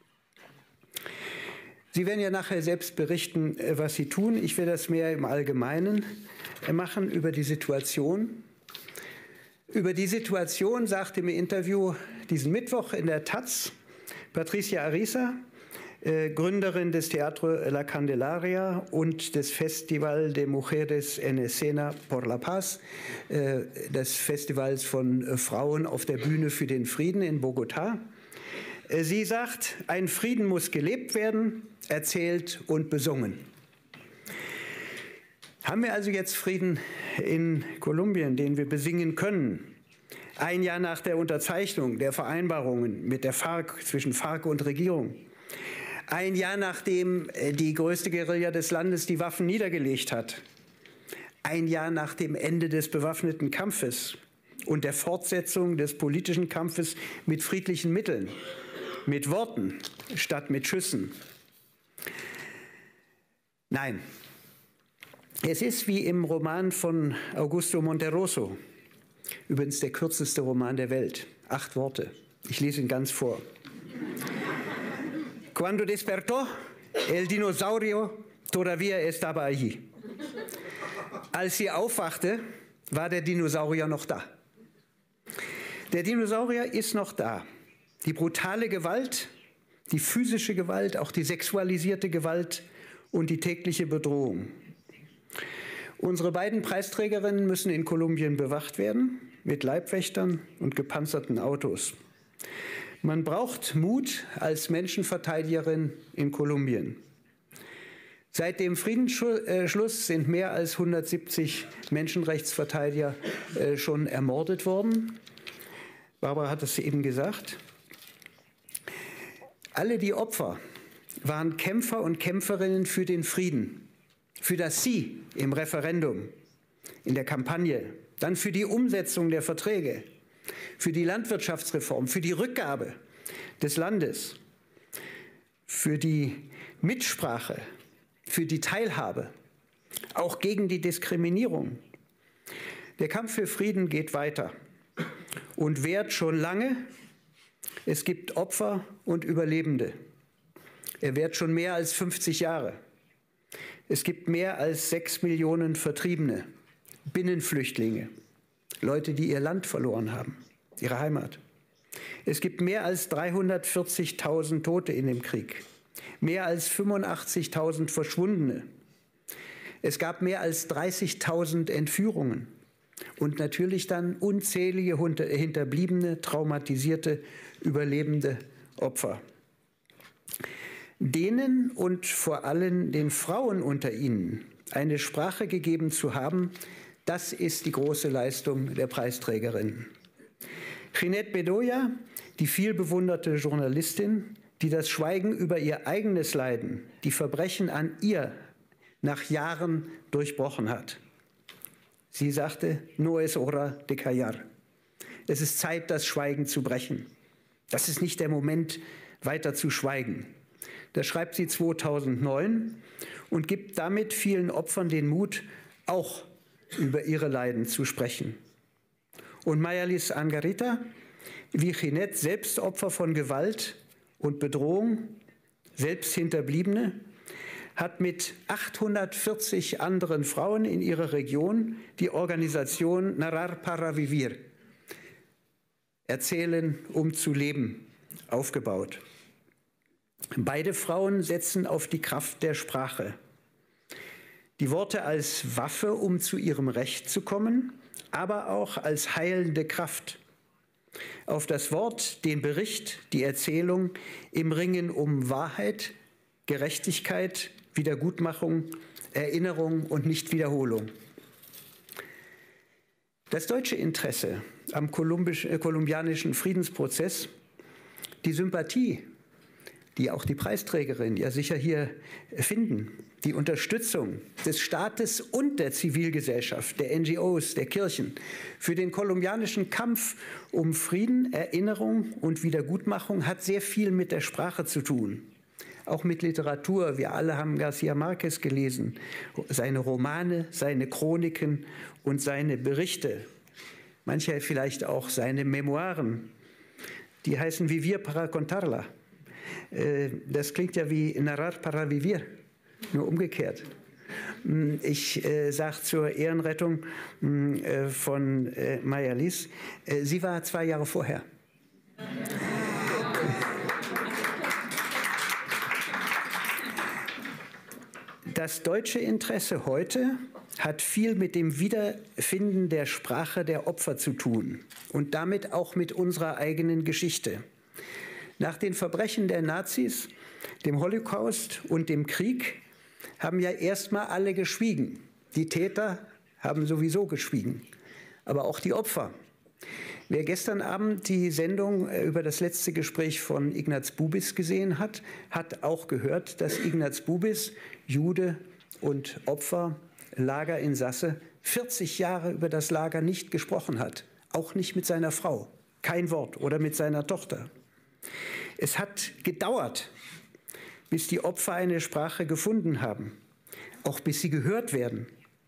Speaker 10: Sie werden ja nachher selbst berichten, was Sie tun. Ich will das mehr im Allgemeinen machen über die Situation. Über die Situation sagte im Interview diesen Mittwoch in der Taz Patricia Ariza, Gründerin des Teatro La Candelaria und des Festival de Mujeres en Escena por la Paz, des Festivals von Frauen auf der Bühne für den Frieden in Bogotá. Sie sagt, ein Frieden muss gelebt werden, erzählt und besungen. Haben wir also jetzt Frieden in Kolumbien, den wir besingen können? Ein Jahr nach der Unterzeichnung der Vereinbarungen mit der FARC, zwischen FARC und Regierung. Ein Jahr nachdem die größte Guerilla des Landes die Waffen niedergelegt hat. ein Jahr nach dem Ende des bewaffneten Kampfes und der Fortsetzung des politischen Kampfes mit friedlichen Mitteln, mit Worten statt mit Schüssen. Nein, es ist wie im Roman von Augusto Monterroso, übrigens der kürzeste Roman der Welt, 8 Worte. Ich lese ihn ganz vor. Cuando despertó, el dinosaurio todavía estaba allí. Als sie aufwachte, war der Dinosaurier noch da. Der Dinosaurier ist noch da. Die brutale Gewalt, die physische Gewalt, auch die sexualisierte Gewalt und die tägliche Bedrohung. Unsere beiden Preisträgerinnen müssen in Kolumbien bewacht werden, mit Leibwächtern und gepanzerten Autos. Man braucht Mut als Menschenverteidigerin in Kolumbien. Seit dem Friedensschluss sind mehr als 170 Menschenrechtsverteidiger schon ermordet worden. Barbara hat es eben gesagt. Alle die Opfer waren Kämpfer und Kämpferinnen für den Frieden, für das Sie im Referendum, in der Kampagne, dann für die Umsetzung der Verträge, für die Landwirtschaftsreform, für die Rückgabe des Landes, für die Mitsprache, für die Teilhabe, auch gegen die Diskriminierung. Der Kampf für Frieden geht weiter und währt schon lange. Es gibt Opfer und Überlebende. Er währt schon mehr als 50 Jahre. Es gibt mehr als 6 Millionen Vertriebene, Binnenflüchtlinge, Leute, die ihr Land verloren haben, ihre Heimat. Es gibt mehr als 340.000 Tote in dem Krieg, mehr als 85.000 Verschwundene. Es gab mehr als 30.000 Entführungen und natürlich dann unzählige hinterbliebene, traumatisierte, überlebende Opfer. Denen und vor allem den Frauen unter ihnen eine Sprache gegeben zu haben, das ist die große Leistung der Preisträgerin. Ginette Bedoya, die vielbewunderte Journalistin, die das Schweigen über ihr eigenes Leiden, die Verbrechen an ihr nach Jahren durchbrochen hat. Sie sagte, no es hora de callar. Es ist Zeit, das Schweigen zu brechen. Das ist nicht der Moment, weiter zu schweigen. Das schreibt sie 2009 und gibt damit vielen Opfern den Mut, auch über ihre Leiden zu sprechen. Und Maylis Angarita, wie Ginette, selbst Opfer von Gewalt und Bedrohung, selbst Hinterbliebene, hat mit 840 anderen Frauen in ihrer Region die Organisation Narrar para Vivir, Erzählen, um zu leben, aufgebaut. Beide Frauen setzen auf die Kraft der Sprache. Die Worte als Waffe, um zu ihrem Recht zu kommen, aber auch als heilende Kraft. Auf das Wort, den Bericht, die Erzählung im Ringen um Wahrheit, Gerechtigkeit, Wiedergutmachung, Erinnerung und Nichtwiederholung. Das deutsche Interesse am kolumbianischen Friedensprozess, die Sympathie, die auch die Preisträgerin ja sicher hier finden, die Unterstützung des Staates und der Zivilgesellschaft, der NGOs, der Kirchen für den kolumbianischen Kampf um Frieden, Erinnerung und Wiedergutmachung hat sehr viel mit der Sprache zu tun. Auch mit Literatur. Wir alle haben García Márquez gelesen, seine Romane, seine Chroniken und seine Berichte. Manche vielleicht auch seine Memoiren. Die heißen Vivir para contarla. Das klingt ja wie Narrar para Vivir, nur umgekehrt. Ich sage zur Ehrenrettung von Maylis, sie war 2 Jahre vorher. Das deutsche Interesse heute hat viel mit dem Wiederfinden der Sprache der Opfer zu tun und damit auch mit unserer eigenen Geschichte. Nach den Verbrechen der Nazis, dem Holocaust und dem Krieg haben ja erstmal alle geschwiegen. Die Täter haben sowieso geschwiegen, aber auch die Opfer. Wer gestern Abend die Sendung über das letzte Gespräch von Ignaz Bubis gesehen hat, hat auch gehört, dass Ignaz Bubis, Jude und Opfer Lagerinsasse 40 Jahre über das Lager nicht gesprochen hat, auch nicht mit seiner Frau, kein Wort, oder mit seiner Tochter. Es hat gedauert, bis die Opfer eine Sprache gefunden haben, auch bis sie gehört werden.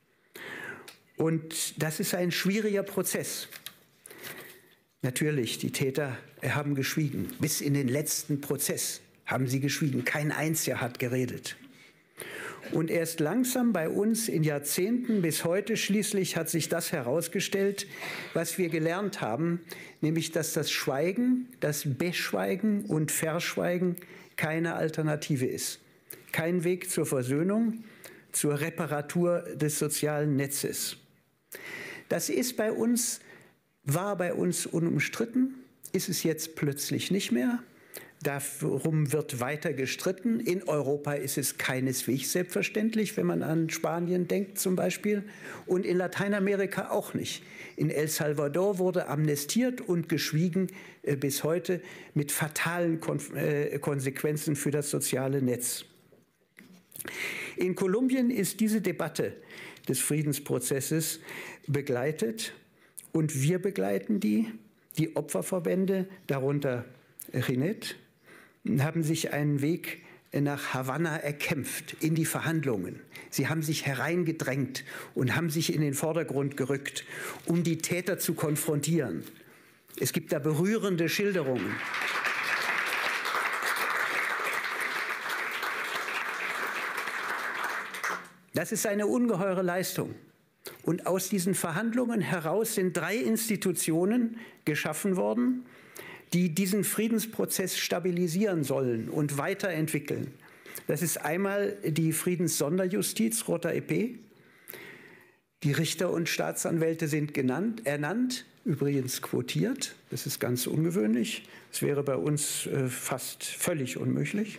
Speaker 10: Und das ist ein schwieriger Prozess. Natürlich, die Täter haben geschwiegen. Bis in den letzten Prozess haben sie geschwiegen. Kein einziger hat geredet. Und erst langsam bei uns in Jahrzehnten bis heute schließlich hat sich das herausgestellt, was wir gelernt haben, nämlich dass das Schweigen, das Beschweigen und Verschweigen keine Alternative ist. Kein Weg zur Versöhnung, zur Reparatur des sozialen Netzes. Das ist bei uns, war bei uns unumstritten, ist es jetzt plötzlich nicht mehr. Darum wird weiter gestritten. In Europa ist es keineswegs selbstverständlich, wenn man an Spanien denkt zum Beispiel, und in Lateinamerika auch nicht. In El Salvador wurde amnestiert und geschwiegen bis heute mit fatalen Konsequenzen für das soziale Netz. In Kolumbien ist diese Debatte des Friedensprozesses begleitet und wir begleiten die Opferverbände, darunter RINET, haben sich einen Weg nach Havanna erkämpft, in die Verhandlungen. Sie haben sich hereingedrängt und haben sich in den Vordergrund gerückt, um die Täter zu konfrontieren. Es gibt da berührende Schilderungen. Das ist eine ungeheure Leistung. Und aus diesen Verhandlungen heraus sind 3 Institutionen geschaffen worden, die diesen Friedensprozess stabilisieren sollen und weiterentwickeln. Das ist einmal die Friedenssonderjustiz, Rota EP. Die Richter und Staatsanwälte sind ernannt, übrigens quotiert. Das ist ganz ungewöhnlich. Das wäre bei uns fast völlig unmöglich.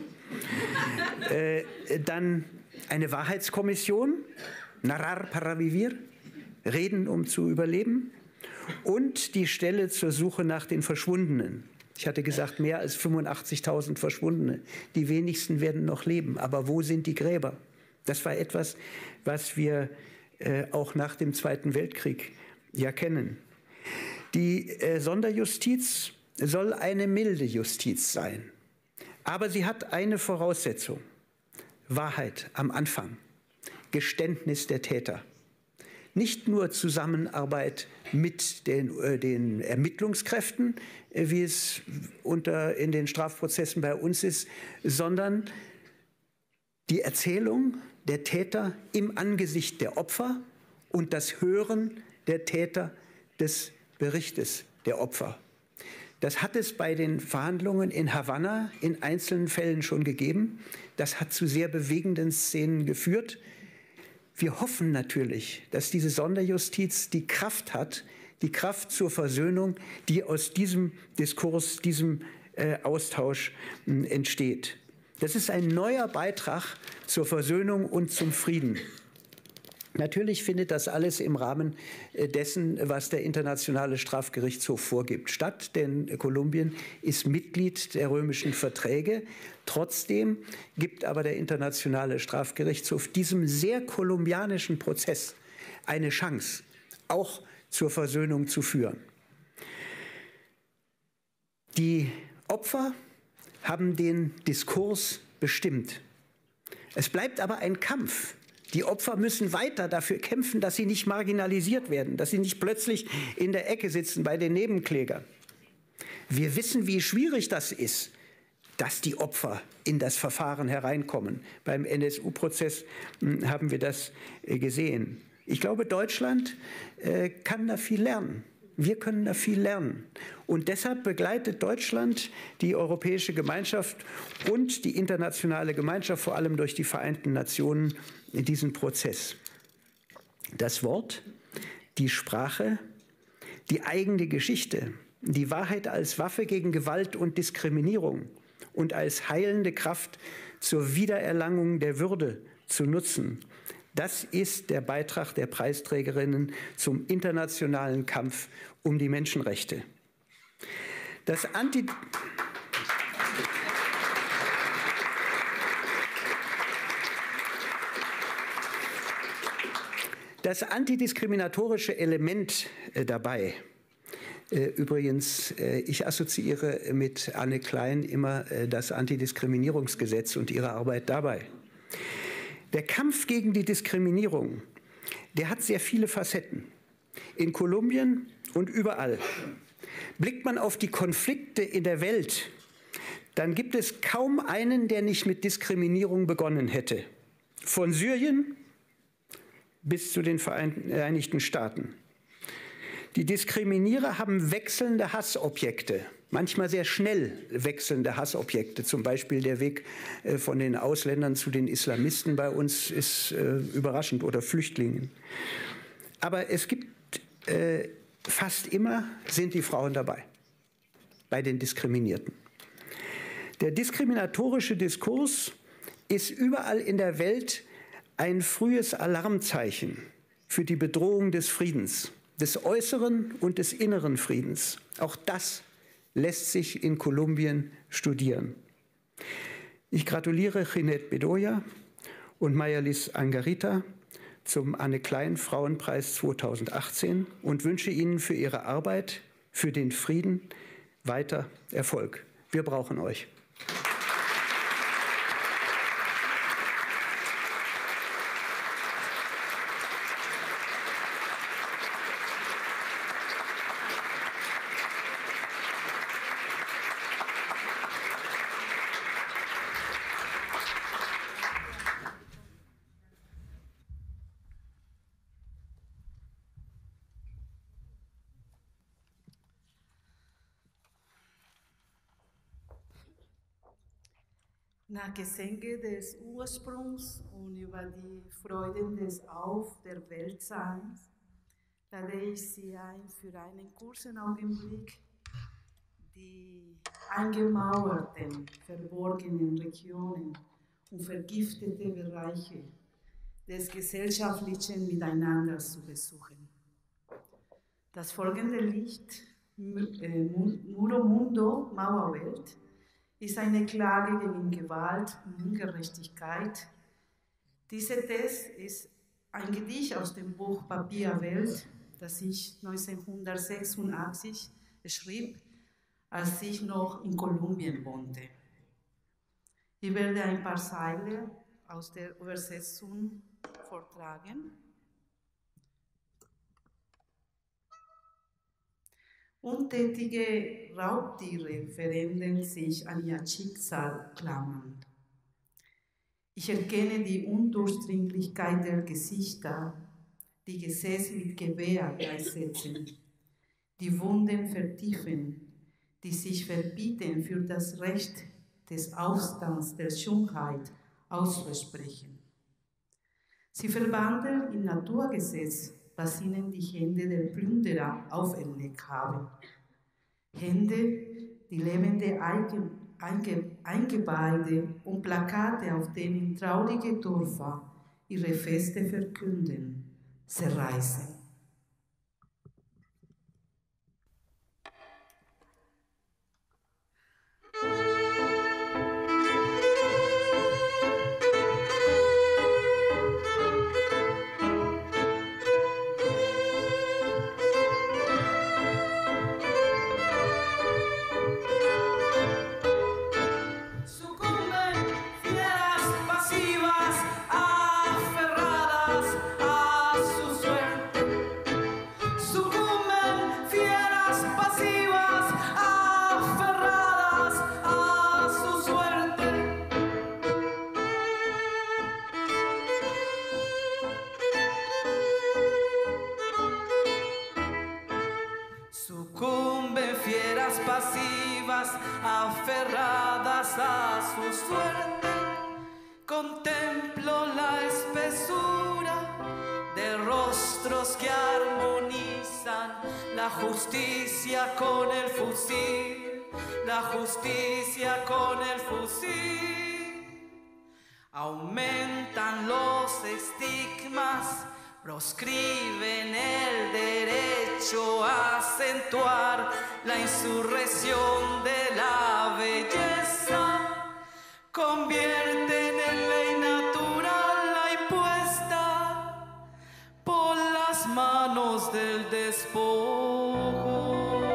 Speaker 10: Dann eine Wahrheitskommission, Narrar para vivir, Reden um zu überleben. Und die Stelle zur Suche nach den Verschwundenen. Ich hatte gesagt, mehr als 85.000 Verschwundene. Die wenigsten werden noch leben. Aber wo sind die Gräber? Das war etwas, was wir auch nach dem Zweiten Weltkrieg ja kennen. Die Sonderjustiz soll eine milde Justiz sein. Aber sie hat eine Voraussetzung. Wahrheit am Anfang. Geständnis der Täter. Nicht nur Zusammenarbeit mit den Ermittlungskräften, wie es in den Strafprozessen bei uns ist, sondern die Erzählung der Täter im Angesicht der Opfer und das Hören der Täter des Berichtes der Opfer. Das hat es bei den Verhandlungen in Havanna in einzelnen Fällen schon gegeben. Das hat zu sehr bewegenden Szenen geführt. Wir hoffen natürlich, dass diese Sonderjustiz die Kraft hat, die Kraft zur Versöhnung, die aus diesem Diskurs, diesem Austausch entsteht. Das ist ein neuer Beitrag zur Versöhnung und zum Frieden. Natürlich findet das alles im Rahmen dessen, was der Internationale Strafgerichtshof vorgibt, statt, denn Kolumbien ist Mitglied der römischen Verträge. Trotzdem gibt aber der Internationale Strafgerichtshof diesem sehr kolumbianischen Prozess eine Chance, auch zur Versöhnung zu führen. Die Opfer haben den Diskurs bestimmt. Es bleibt aber ein Kampf. Die Opfer müssen weiter dafür kämpfen, dass sie nicht marginalisiert werden, dass sie nicht plötzlich in der Ecke sitzen bei den Nebenklägern. Wir wissen, wie schwierig das ist, dass die Opfer in das Verfahren hereinkommen. Beim NSU-Prozess haben wir das gesehen. Ich glaube, Deutschland kann da viel lernen. Wir können da viel lernen. Und deshalb begleitet Deutschland die Europäische Gemeinschaft und die internationale Gemeinschaft, vor allem durch die Vereinten Nationen, in diesen Prozess. Das Wort, die Sprache, die eigene Geschichte, die Wahrheit als Waffe gegen Gewalt und Diskriminierung und als heilende Kraft zur Wiedererlangung der Würde zu nutzen, das ist der Beitrag der Preisträgerinnen zum internationalen Kampf um die Menschenrechte. Das antidiskriminatorische Element dabei, übrigens, ich assoziiere mit Anne Klein immer das Antidiskriminierungsgesetz und ihre Arbeit dabei. Der Kampf gegen die Diskriminierung, der hat sehr viele Facetten. In Kolumbien und überall. Blickt man auf die Konflikte in der Welt, dann gibt es kaum einen, der nicht mit Diskriminierung begonnen hätte. Von Syrien bis zu den Vereinigten Staaten. Die Diskriminierer haben wechselnde Hassobjekte, manchmal sehr schnell wechselnde Hassobjekte. Zum Beispiel der Weg von den Ausländern zu den Islamisten bei uns ist überraschend, oder Flüchtlingen. Aber es gibt fast immer sind die Frauen dabei, bei den Diskriminierten. Der diskriminatorische Diskurs ist überall in der Welt ein frühes Alarmzeichen für die Bedrohung des Friedens, des äußeren und des inneren Friedens. Auch das lässt sich in Kolumbien studieren. Ich gratuliere Ginette Bedoya und Mayerlis Angarita zum Anne-Klein-Frauenpreis 2018 und wünsche Ihnen für Ihre Arbeit, für den Frieden weiter Erfolg. Wir brauchen euch.
Speaker 1: Nach Gesänge des Ursprungs und über die Freuden des Auf der Weltseins lade ich Sie ein für einen kurzen Augenblick, die eingemauerten, verborgenen Regionen und vergiftete Bereiche des gesellschaftlichen Miteinanders zu besuchen. Das folgende Lied, Muro Mundo, Mauerwelt, ist eine Klage gegen Gewalt und Ungerechtigkeit. Dieser Text ist ein Gedicht aus dem Buch Papierwelt, das ich 1986 schrieb, als ich noch in Kolumbien wohnte. Ich werde ein paar Zeilen aus der Übersetzung vortragen. Untätige Raubtiere verenden sich an ihr Schicksal klammernd. Ich erkenne die Undurchdringlichkeit der Gesichter, die Gesetz mit Gewehr gleichsetzen, die Wunden vertiefen, die sich verbieten, für das Recht des Aufstands der Schönheit auszusprechen. Sie verwandeln im Naturgesetz, was ihnen die Hände der Plünderer auferlegt haben. Hände, die lebende Eingeweide und Plakate, auf denen traurige Dörfer ihre Feste verkünden, zerreißen.
Speaker 11: Aferradas a su suerte, contemplo la espesura de rostros que armonizan la justicia con el fusil, la justicia con el fusil. Aumentan los estigmas, proscriben el derecho a acentuar la insurrección de la belleza, convierten en ley natural la impuesta por manos del despojo,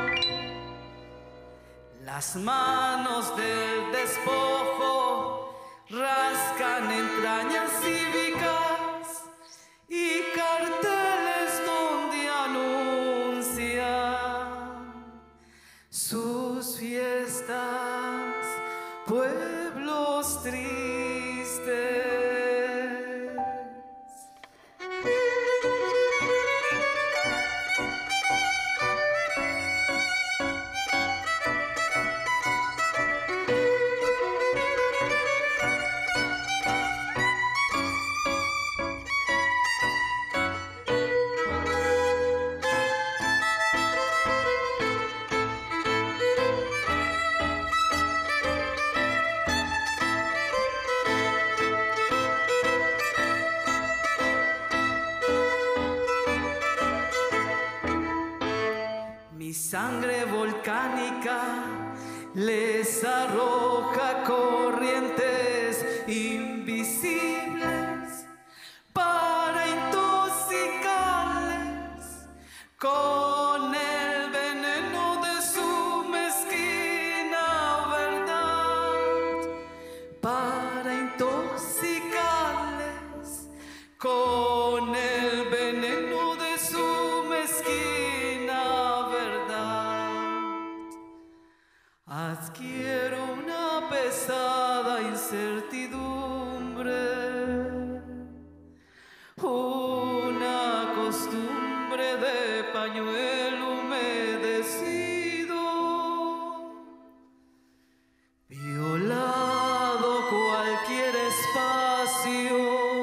Speaker 11: las manos del despojo rascan entrañas cívicas y carteles donde anuncian sus fiestas, pueblos tristes. Sangre volcánica les arroja corrientes invisibles para intoxicarles con el veneno de su mezquina verdad, para intoxicarles con el veneno de su mezquina verdad. Adquiero una pesada incertidumbre, una costumbre de pañuelo humedecido, violado cualquier espacio,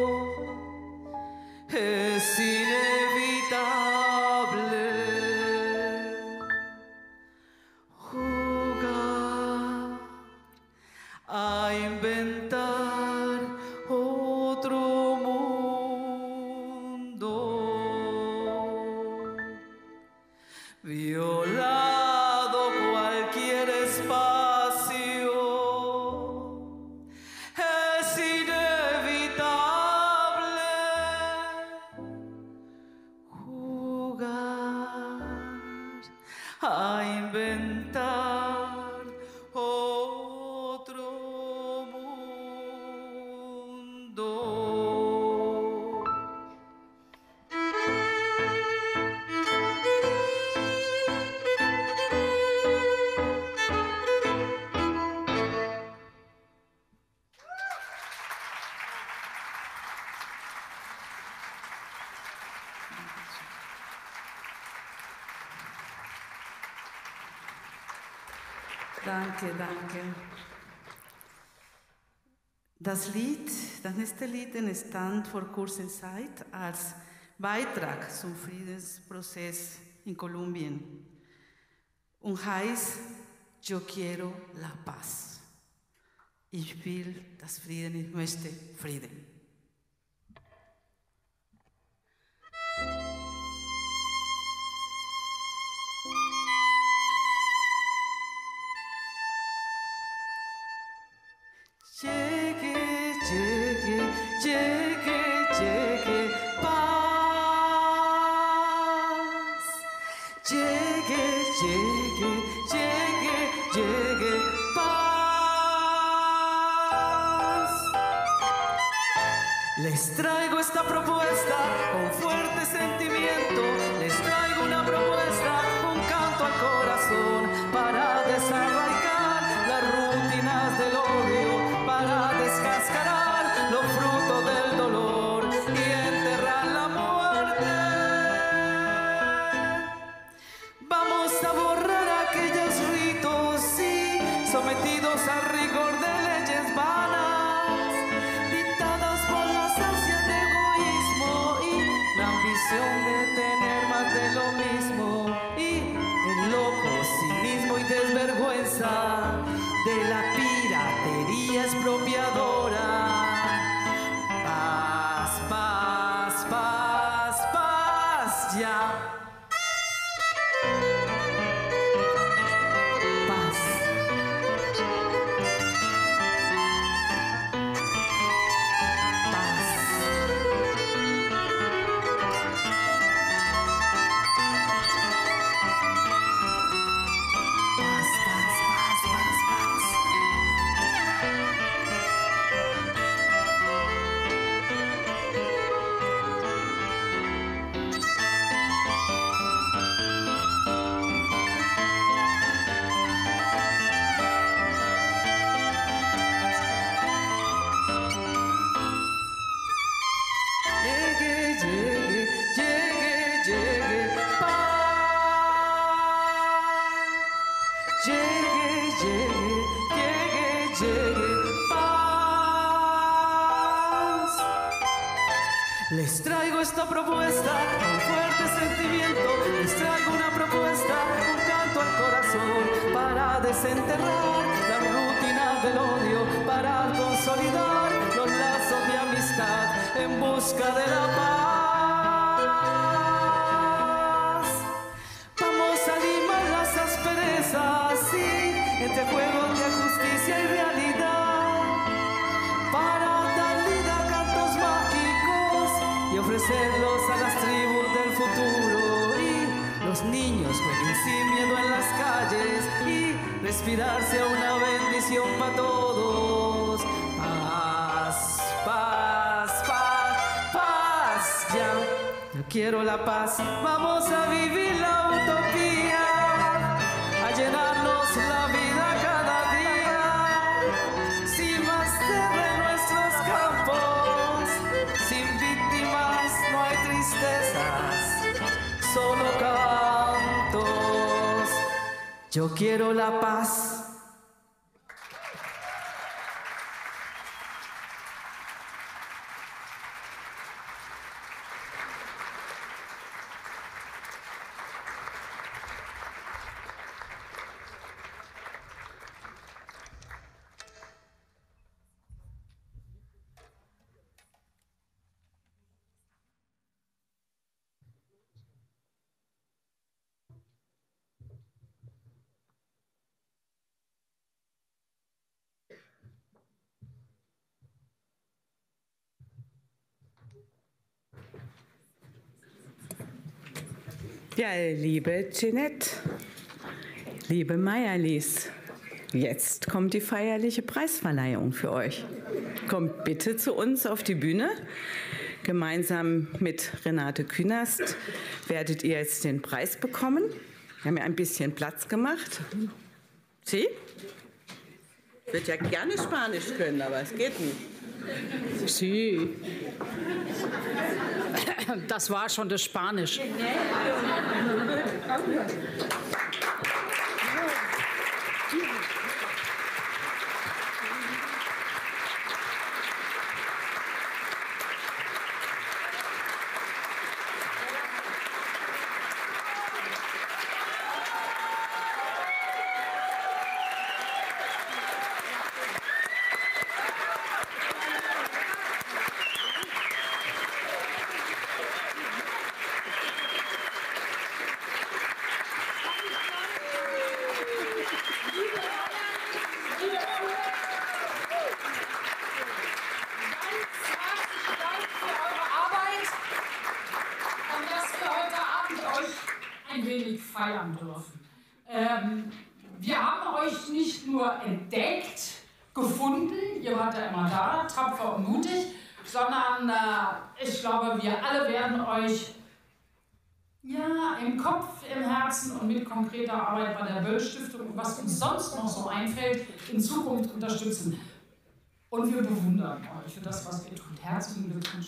Speaker 11: es inevitable. A inventar otro mundo, violado cualquier espacio, es inevitable jugar a inventar otro mundo.
Speaker 1: Danke, danke. Das nächste Lied entstand vor kurzer Zeit als Beitrag zum Friedensprozess in Kolumbien und heißt Yo quiero la paz. Ich will das Frieden, ich möchte Frieden. Llegue, llegue, llegue, llegue, paz. Llegue, llegue, llegue, llegue, paz. Les traigo esta propuesta con fuerte sentimiento. Les traigo una propuesta, un canto al corazón para desarraigar las rutinas del odio, para descascarar los frutos del dolor y enterrar la muerte. Vamos a borrar aquellos ritos, sí, sometidos al rigor de leyes vanas, dictadas por las ansias de egoísmo y la ambición de tener más de lo mismo, y el loco cinismo y desvergüenza de la piratería expropiadora. Paz, paz, paz, paz, ya. Paz. Paz.
Speaker 11: Les traigo esta propuesta con fuerte sentimiento, les traigo una propuesta, un canto al corazón para desenterrar la rutina del odio, para consolidar los lazos de amistad en busca de la paz. Vamos a limar las asperezas, sí, entre juegos de justicia y realidad, para dar vida a cantos mágicos y ofrecerlos a las tribus del futuro. Y los niños jueguen sin miedo en las calles y respirarse a una bendición para todos. Paz, paz, paz, paz, ya. Yo quiero la paz, vamos a vivir la utopía, a llenarnos la vida cada día, sin más tierra en nuestros campos, sin víctimas no hay tristezas, solo cantos. Yo quiero la paz.
Speaker 3: Ja, liebe Jeanette, liebe Meierlis, jetzt kommt die feierliche Preisverleihung für euch. Kommt bitte zu uns auf die Bühne. Gemeinsam mit Renate Künast werdet ihr jetzt den Preis bekommen. Wir haben ja ein bisschen Platz gemacht. Sie? Ich würde ja gerne Spanisch können, aber es geht nicht.
Speaker 8: Sie. Das war schon das Spanisch.
Speaker 12: feiern dürfen. Wir haben euch nicht nur entdeckt, gefunden, ihr wart ja immer da, tapfer und mutig, sondern ich glaube, wir alle werden euch ja, im Kopf, im Herzen und mit konkreter Arbeit bei der Böll-Stiftung und was uns sonst noch so einfällt, in Zukunft unterstützen. Und wir bewundern euch für das, was ihr tut. Herzlichen Glückwunsch.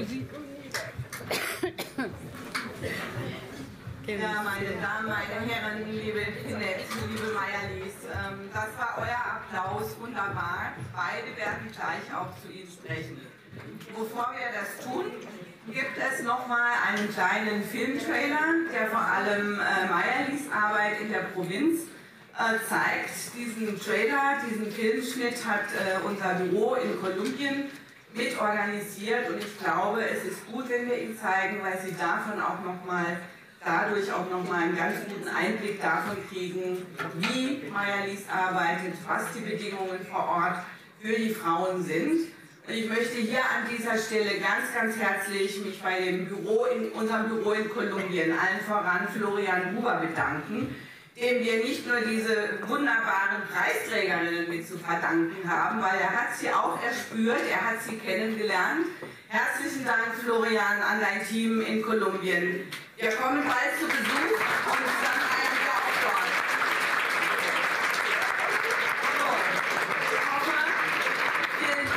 Speaker 3: Ja, meine Damen, meine Herren, liebe Kinette, liebe Meierlis, das war euer Applaus, wunderbar. Beide werden gleich auch zu Ihnen sprechen. Bevor wir das tun, gibt es nochmal einen kleinen Filmtrailer, der vor allem Meierlis Arbeit in der Provinz zeigt. Diesen Trailer, diesen Filmschnitt hat unser Büro in Kolumbien mitorganisiert und ich glaube, es ist gut, wenn wir ihn zeigen, weil Sie davon auch dadurch auch nochmal einen ganz guten Einblick davon kriegen, wie Meierlis arbeitet, was die Bedingungen vor Ort für die Frauen sind. Und ich möchte hier an dieser Stelle ganz, ganz herzlich mich bei dem unserem Büro in Kolumbien, allen voran Florian Huber, bedanken, dem wir nicht nur diese wunderbaren Preisträgerinnen mit zu verdanken haben, weil er hat sie auch erspürt, er hat sie kennengelernt. Herzlichen Dank, Florian, an dein Team in Kolumbien. Wir kommen bald zu Besuch und dann feiern wir auch dort. So, ich hoffe, vielen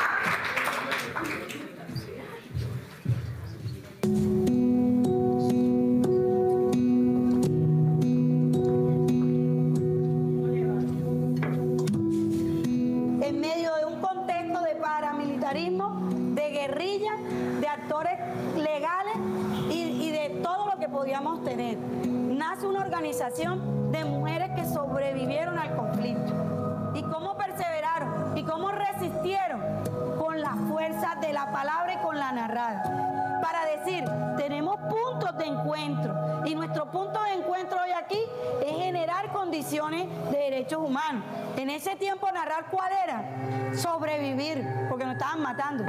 Speaker 13: En medio de un contexto de paramilitarismo, de guerrilla, de actores legales y de todo lo que podíamos tener, nace una organización de mujeres que sobrevivieron al conflicto. Y cómo perseveraron y cómo resistieron con la fuerza de la palabra y con la narrada. Para decir, tenemos puntos de encuentro y nuestro punto de encuentro hoy aquí es generar condiciones de derechos humanos. En ese tiempo narrar cuál era, sobrevivir, porque nos estaban matando.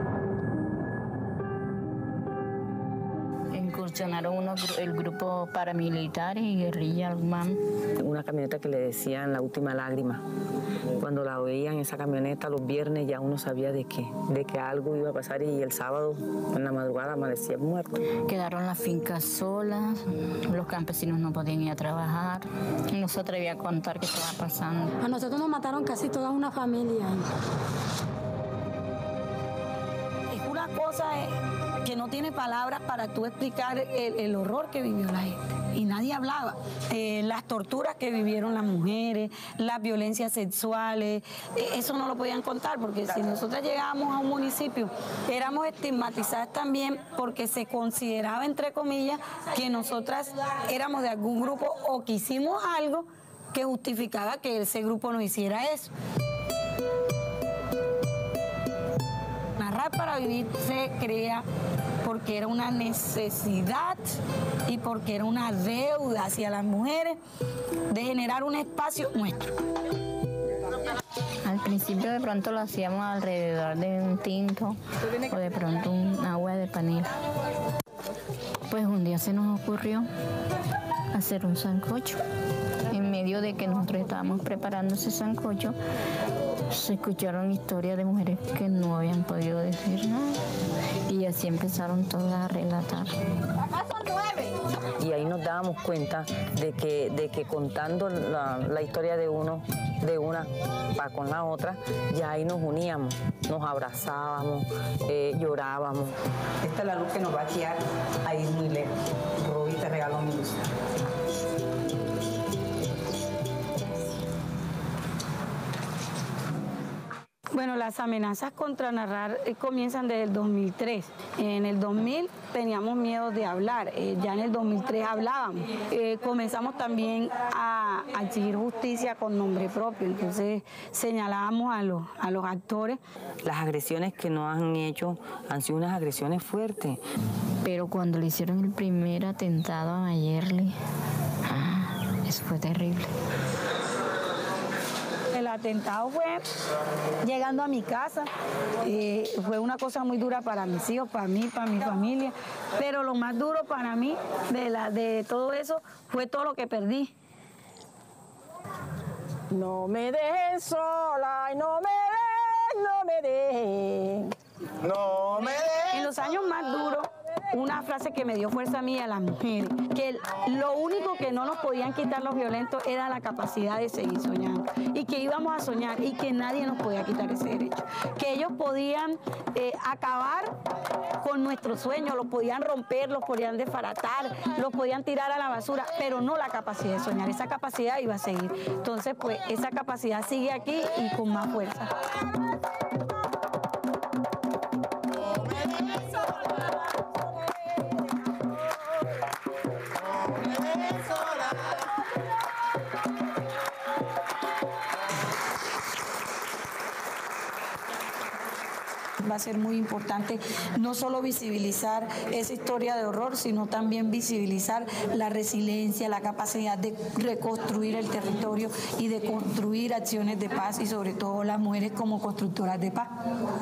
Speaker 14: Incursionaron el grupo paramilitar y guerrilla Alman.
Speaker 15: Una camioneta que le decían la última lágrima. Cuando la veían esa camioneta los viernes ya uno sabía de que algo iba a pasar y el sábado en la madrugada amanecía muerto.
Speaker 14: Quedaron las fincas solas, los campesinos no podían ir a trabajar, no se atrevía a contar qué estaba pasando.
Speaker 16: A nosotros nos mataron casi toda una familia.
Speaker 13: Es una cosa que no tiene palabras para tú explicar el horror que vivió la gente. Y nadie hablaba. Las torturas que vivieron las mujeres, las violencias sexuales, eso no lo podían contar, porque si nosotras llegábamos a un municipio, éramos estigmatizadas también porque se consideraba, entre comillas, que nosotras éramos de algún grupo o que hicimos algo que justificaba que ese grupo no hiciera eso. Narrar para vivir se crea porque era una necesidad y porque era una deuda hacia las mujeres de generar un espacio nuestro.
Speaker 14: Al principio de pronto lo hacíamos alrededor de un tinto o de pronto un agua de panela. Pues un día se nos ocurrió hacer un sancocho. En medio de que nosotros estábamos preparando ese sancocho, se escucharon historias de mujeres que no habían podido decir nada y así empezaron todas a relatar.
Speaker 15: Y ahí nos dábamos cuenta de que contando la historia de una con la otra, ya ahí nos uníamos, nos abrazábamos, llorábamos.
Speaker 17: Esta es la luz que nos va a guiar a ir muy lejos. Roby, te regalo mi luz.
Speaker 13: Bueno, las amenazas contra narrar comienzan desde el 2003. En el 2000 teníamos miedo de hablar, ya en el 2003 hablábamos. Comenzamos también a exigir justicia con nombre propio, entonces señalábamos a los actores.
Speaker 15: Las agresiones que nos han hecho han sido unas agresiones fuertes.
Speaker 14: Pero cuando le hicieron el primer atentado a Mayerly, eso fue terrible.
Speaker 13: El atentado fue llegando a mi casa, fue una cosa muy dura para mis hijos, para mí, para mi familia, pero lo más duro para mí de todo eso fue todo lo que perdí.
Speaker 18: No me dejen sola y no me dejen.
Speaker 13: En los años más duros una frase que me dio fuerza a mí y a las mujeres, que lo único que no nos podían quitar los violentos era la capacidad de seguir soñando y que íbamos a soñar y que nadie nos podía quitar ese derecho, que ellos podían acabar con nuestros sueños, los podían romper, los podían desbaratar, los podían tirar a la basura, pero no la capacidad de soñar, esa capacidad iba a seguir. Entonces, pues esa capacidad sigue aquí y con más fuerza. Va a ser muy importante no solo visibilizar esa historia de horror, sino también visibilizar la resiliencia, la capacidad de reconstruir el territorio y de construir acciones de paz y sobre todo las mujeres como constructoras de paz.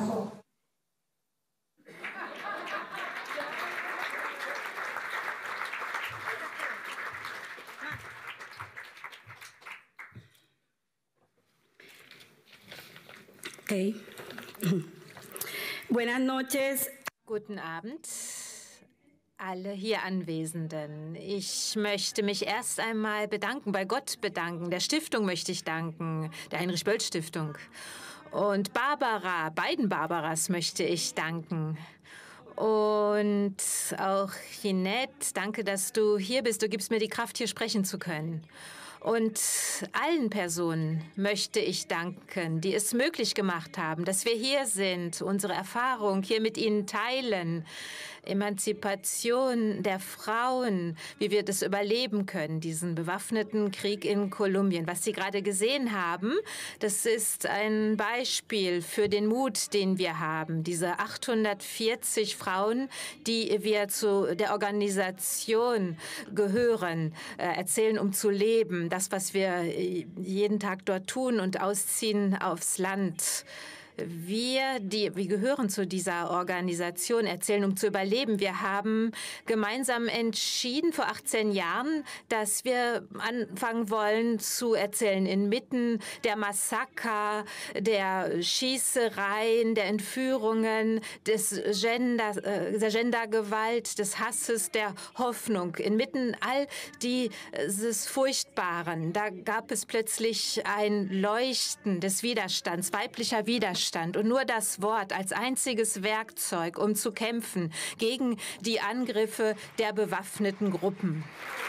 Speaker 19: Okay. Buenas noches.
Speaker 20: Guten Abend, alle hier Anwesenden. Ich möchte mich erst einmal bedanken, bei Gott bedanken, der Stiftung möchte ich danken, der Heinrich-Böll-Stiftung. Und Barbara, beiden Barbaras möchte ich danken. Und auch Jeanette, danke, dass du hier bist. Du gibst mir die Kraft, hier sprechen zu können. Und allen Personen möchte ich danken, die es möglich gemacht haben, dass wir hier sind, unsere Erfahrung hier mit Ihnen teilen. Emanzipation der Frauen, wie wir das überleben können, diesen bewaffneten Krieg in Kolumbien. Was Sie gerade gesehen haben, das ist ein Beispiel für den Mut, den wir haben. Diese 840 Frauen, die wir zu der Organisation gehören, erzählen, um zu leben. Das, was wir jeden Tag dort tun und ausziehen aufs Land. Wir gehören zu dieser Organisation, erzählen, um zu überleben. Wir haben gemeinsam entschieden vor 18 Jahren, dass wir anfangen wollen zu erzählen inmitten der Massaker, der Schießereien, der Entführungen, der Gendergewalt, des Hasses, der Hoffnung. Inmitten all dieses Furchtbaren, da gab es plötzlich ein Leuchten des Widerstands, weiblicher Widerstand. Und nur das Wort als einziges Werkzeug, um zu kämpfen gegen die Angriffe der bewaffneten Gruppen.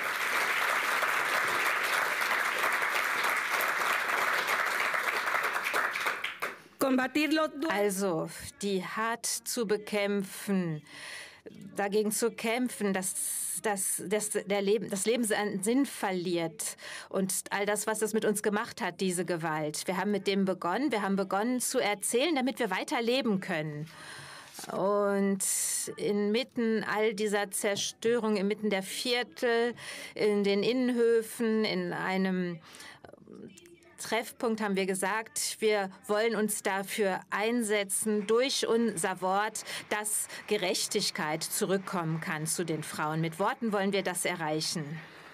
Speaker 20: Also, die hart zu bekämpfen, dagegen zu kämpfen, dass das Leben seinen Sinn verliert und all das, was es mit uns gemacht hat, diese Gewalt. Wir haben mit dem begonnen. Wir haben begonnen zu erzählen, damit wir weiterleben können. Und inmitten all dieser Zerstörung, inmitten der Viertel, in den Innenhöfen, in einem Treffpunkt haben wir gesagt, wir wollen uns dafür einsetzen, durch unser Wort, dass Gerechtigkeit zurückkommen kann zu den Frauen. Mit Worten wollen wir das erreichen.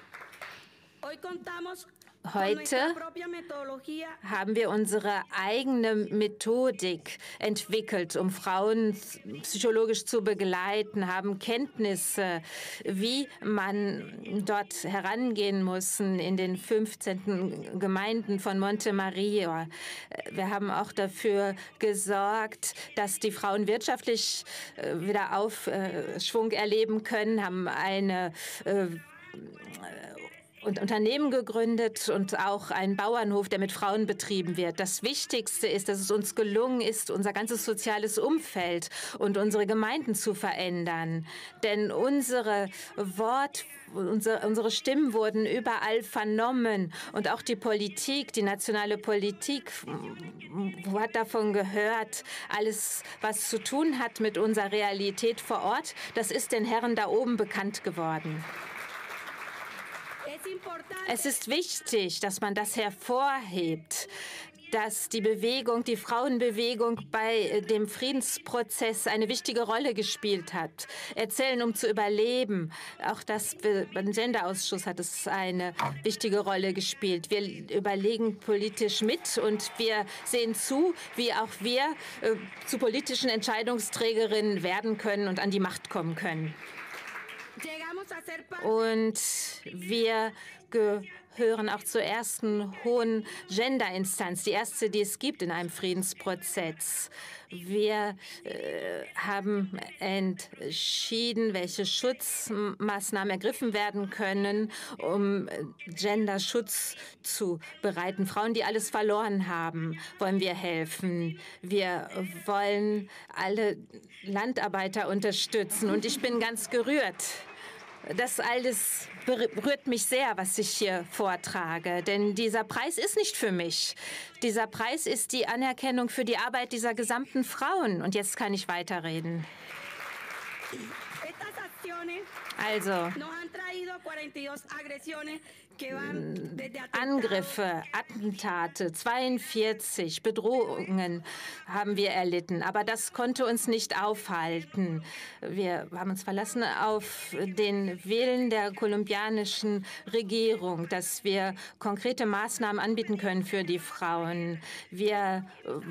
Speaker 20: Heute haben wir unsere eigene Methodik entwickelt, um Frauen psychologisch zu begleiten, haben Kenntnisse, wie man dort herangehen muss in den 15. Gemeinden von Montemaria. Wir haben auch dafür gesorgt, dass die Frauen wirtschaftlich wieder Aufschwung erleben können, haben eine und Unternehmen gegründet und auch einen Bauernhof, der mit Frauen betrieben wird. Das Wichtigste ist, dass es uns gelungen ist, unser ganzes soziales Umfeld und unsere Gemeinden zu verändern. Denn unsere Stimmen wurden überall vernommen und auch die Politik, die nationale Politik, hat davon gehört. Alles, was zu tun hat mit unserer Realität vor Ort, das ist den Herren da oben bekannt geworden. Es ist wichtig, dass man das hervorhebt, dass die Frauenbewegung bei dem Friedensprozess eine wichtige Rolle gespielt hat. Erzählen, um zu überleben. Auch beim Gender-Ausschuss hat es eine wichtige Rolle gespielt. Wir überlegen politisch mit und wir sehen zu, wie auch wir zu politischen Entscheidungsträgerinnen werden können und an die Macht kommen können. Und wir gehören auch zur ersten hohen Genderinstanz, die erste, die es gibt in einem Friedensprozess. Wir haben entschieden, welche Schutzmaßnahmen ergriffen werden können, um Genderschutz zu bereiten. Frauen, die alles verloren haben, wollen wir helfen. Wir wollen alle Landarbeiter unterstützen. Und ich bin ganz gerührt. Das alles berührt mich sehr, was ich hier vortrage. Denn dieser Preis ist nicht für mich. Dieser Preis ist die Anerkennung für die Arbeit dieser gesamten Frauen. Und jetzt kann ich weiterreden. Also, Angriffe, Attentate, 42 Bedrohungen haben wir erlitten. Aber das konnte uns nicht aufhalten. Wir haben uns verlassen auf den Willen der kolumbianischen Regierung, dass wir konkrete Maßnahmen anbieten können für die Frauen. Wir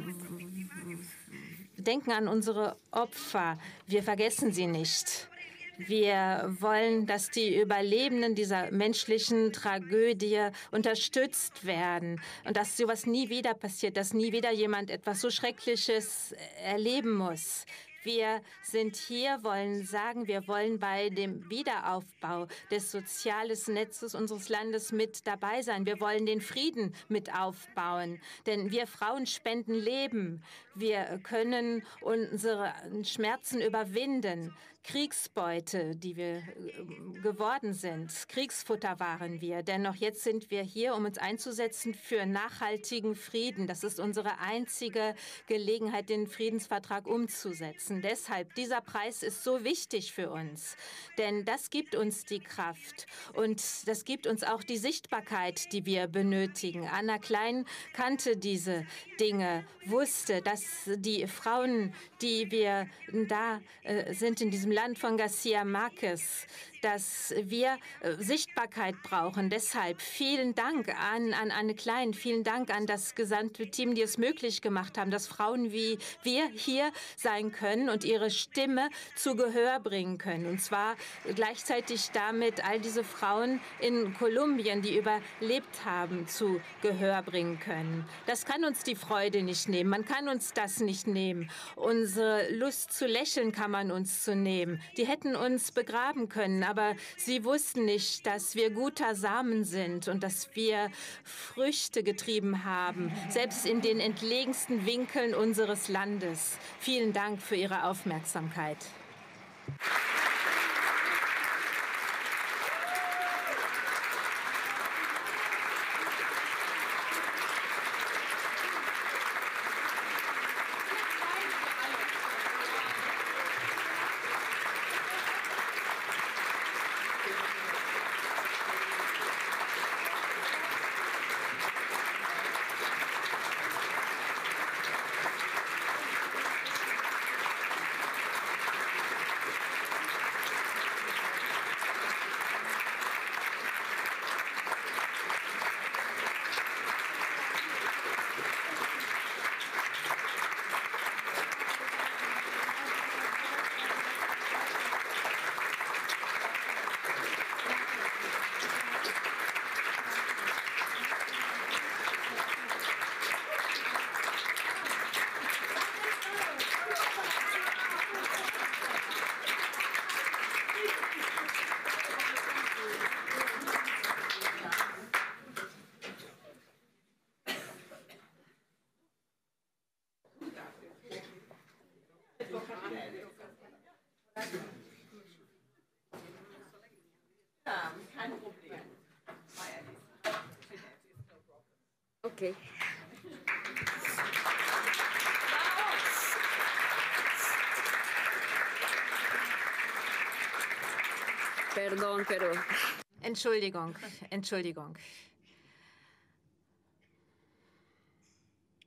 Speaker 20: denken an unsere Opfer. Wir vergessen sie nicht. Wir wollen, dass die Überlebenden dieser menschlichen Tragödie unterstützt werden und dass sowas nie wieder passiert, dass nie wieder jemand etwas so Schreckliches erleben muss. Wir sind hier, wollen sagen, wir wollen bei dem Wiederaufbau des sozialen Netzes unseres Landes mit dabei sein. Wir wollen den Frieden mit aufbauen, denn wir Frauen spenden Leben. Wir können unsere Schmerzen überwinden. Kriegsbeute, die wir geworden sind. Kriegsfutter waren wir. Dennoch jetzt sind wir hier, um uns einzusetzen für nachhaltigen Frieden. Das ist unsere einzige Gelegenheit, den Friedensvertrag umzusetzen. Deshalb, dieser Preis ist so wichtig für uns. Denn das gibt uns die Kraft. Und das gibt uns auch die Sichtbarkeit, die wir benötigen. Anna Klein kannte diese Dinge, wusste, dass die Frauen, die wir da sind in diesem Land von Garcia Marquez, dass wir Sichtbarkeit brauchen. Deshalb vielen Dank an Anne Klein, vielen Dank an das gesamte Team, die es möglich gemacht haben, dass Frauen wie wir hier sein können und ihre Stimme zu Gehör bringen können. Und zwar gleichzeitig damit all diese Frauen in Kolumbien, die überlebt haben, zu Gehör bringen können. Das kann uns die Freude nicht nehmen. Man kann uns das nicht nehmen. Unsere Lust zu lächeln kann man uns zu nehmen. Die hätten uns begraben können, aber sie wussten nicht, dass wir guter Samen sind und dass wir Früchte getrieben haben, selbst in den entlegensten Winkeln unseres Landes. Vielen Dank für Ihre Aufmerksamkeit.
Speaker 19: Okay. Perdón, pero...
Speaker 20: Entschuldigung, Entschuldigung.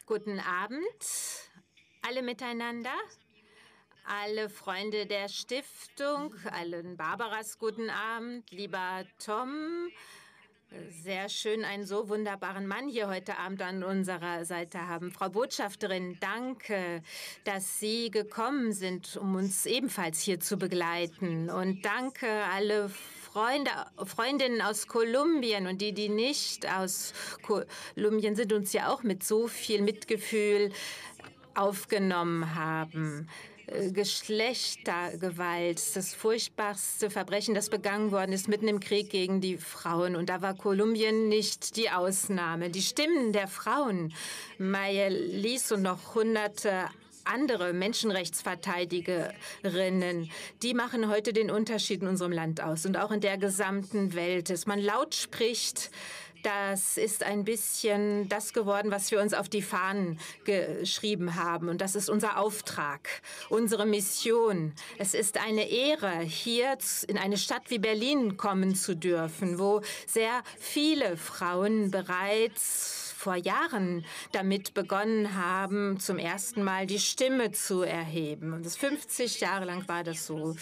Speaker 20: Guten Abend, alle miteinander, alle Freunde der Stiftung, allen Barbaras guten Abend, lieber Tom. Sehr schön, einen so wunderbaren Mann hier heute Abend an unserer Seite haben. Frau Botschafterin, danke, dass Sie gekommen sind, um uns ebenfalls hier zu begleiten. Und danke alle Freundinnen aus Kolumbien und die nicht aus Kolumbien sind, uns ja auch mit so viel Mitgefühl aufgenommen haben. Geschlechtergewalt, das furchtbarste Verbrechen, das begangen worden ist mitten im Krieg gegen die Frauen. Und da war Kolumbien nicht die Ausnahme. Die Stimmen der Frauen, Maylis und noch hunderte andere Menschenrechtsverteidigerinnen, die machen heute den Unterschied in unserem Land aus und auch in der gesamten Welt. Dass man laut spricht, das ist ein bisschen das geworden, was wir uns auf die Fahnen geschrieben haben. Und das ist unser Auftrag, unsere Mission. Es ist eine Ehre, hier in eine Stadt wie Berlin kommen zu dürfen, wo sehr viele Frauen bereits vor Jahren damit begonnen haben, zum ersten Mal die Stimme zu erheben. Und 50 Jahre lang war das so.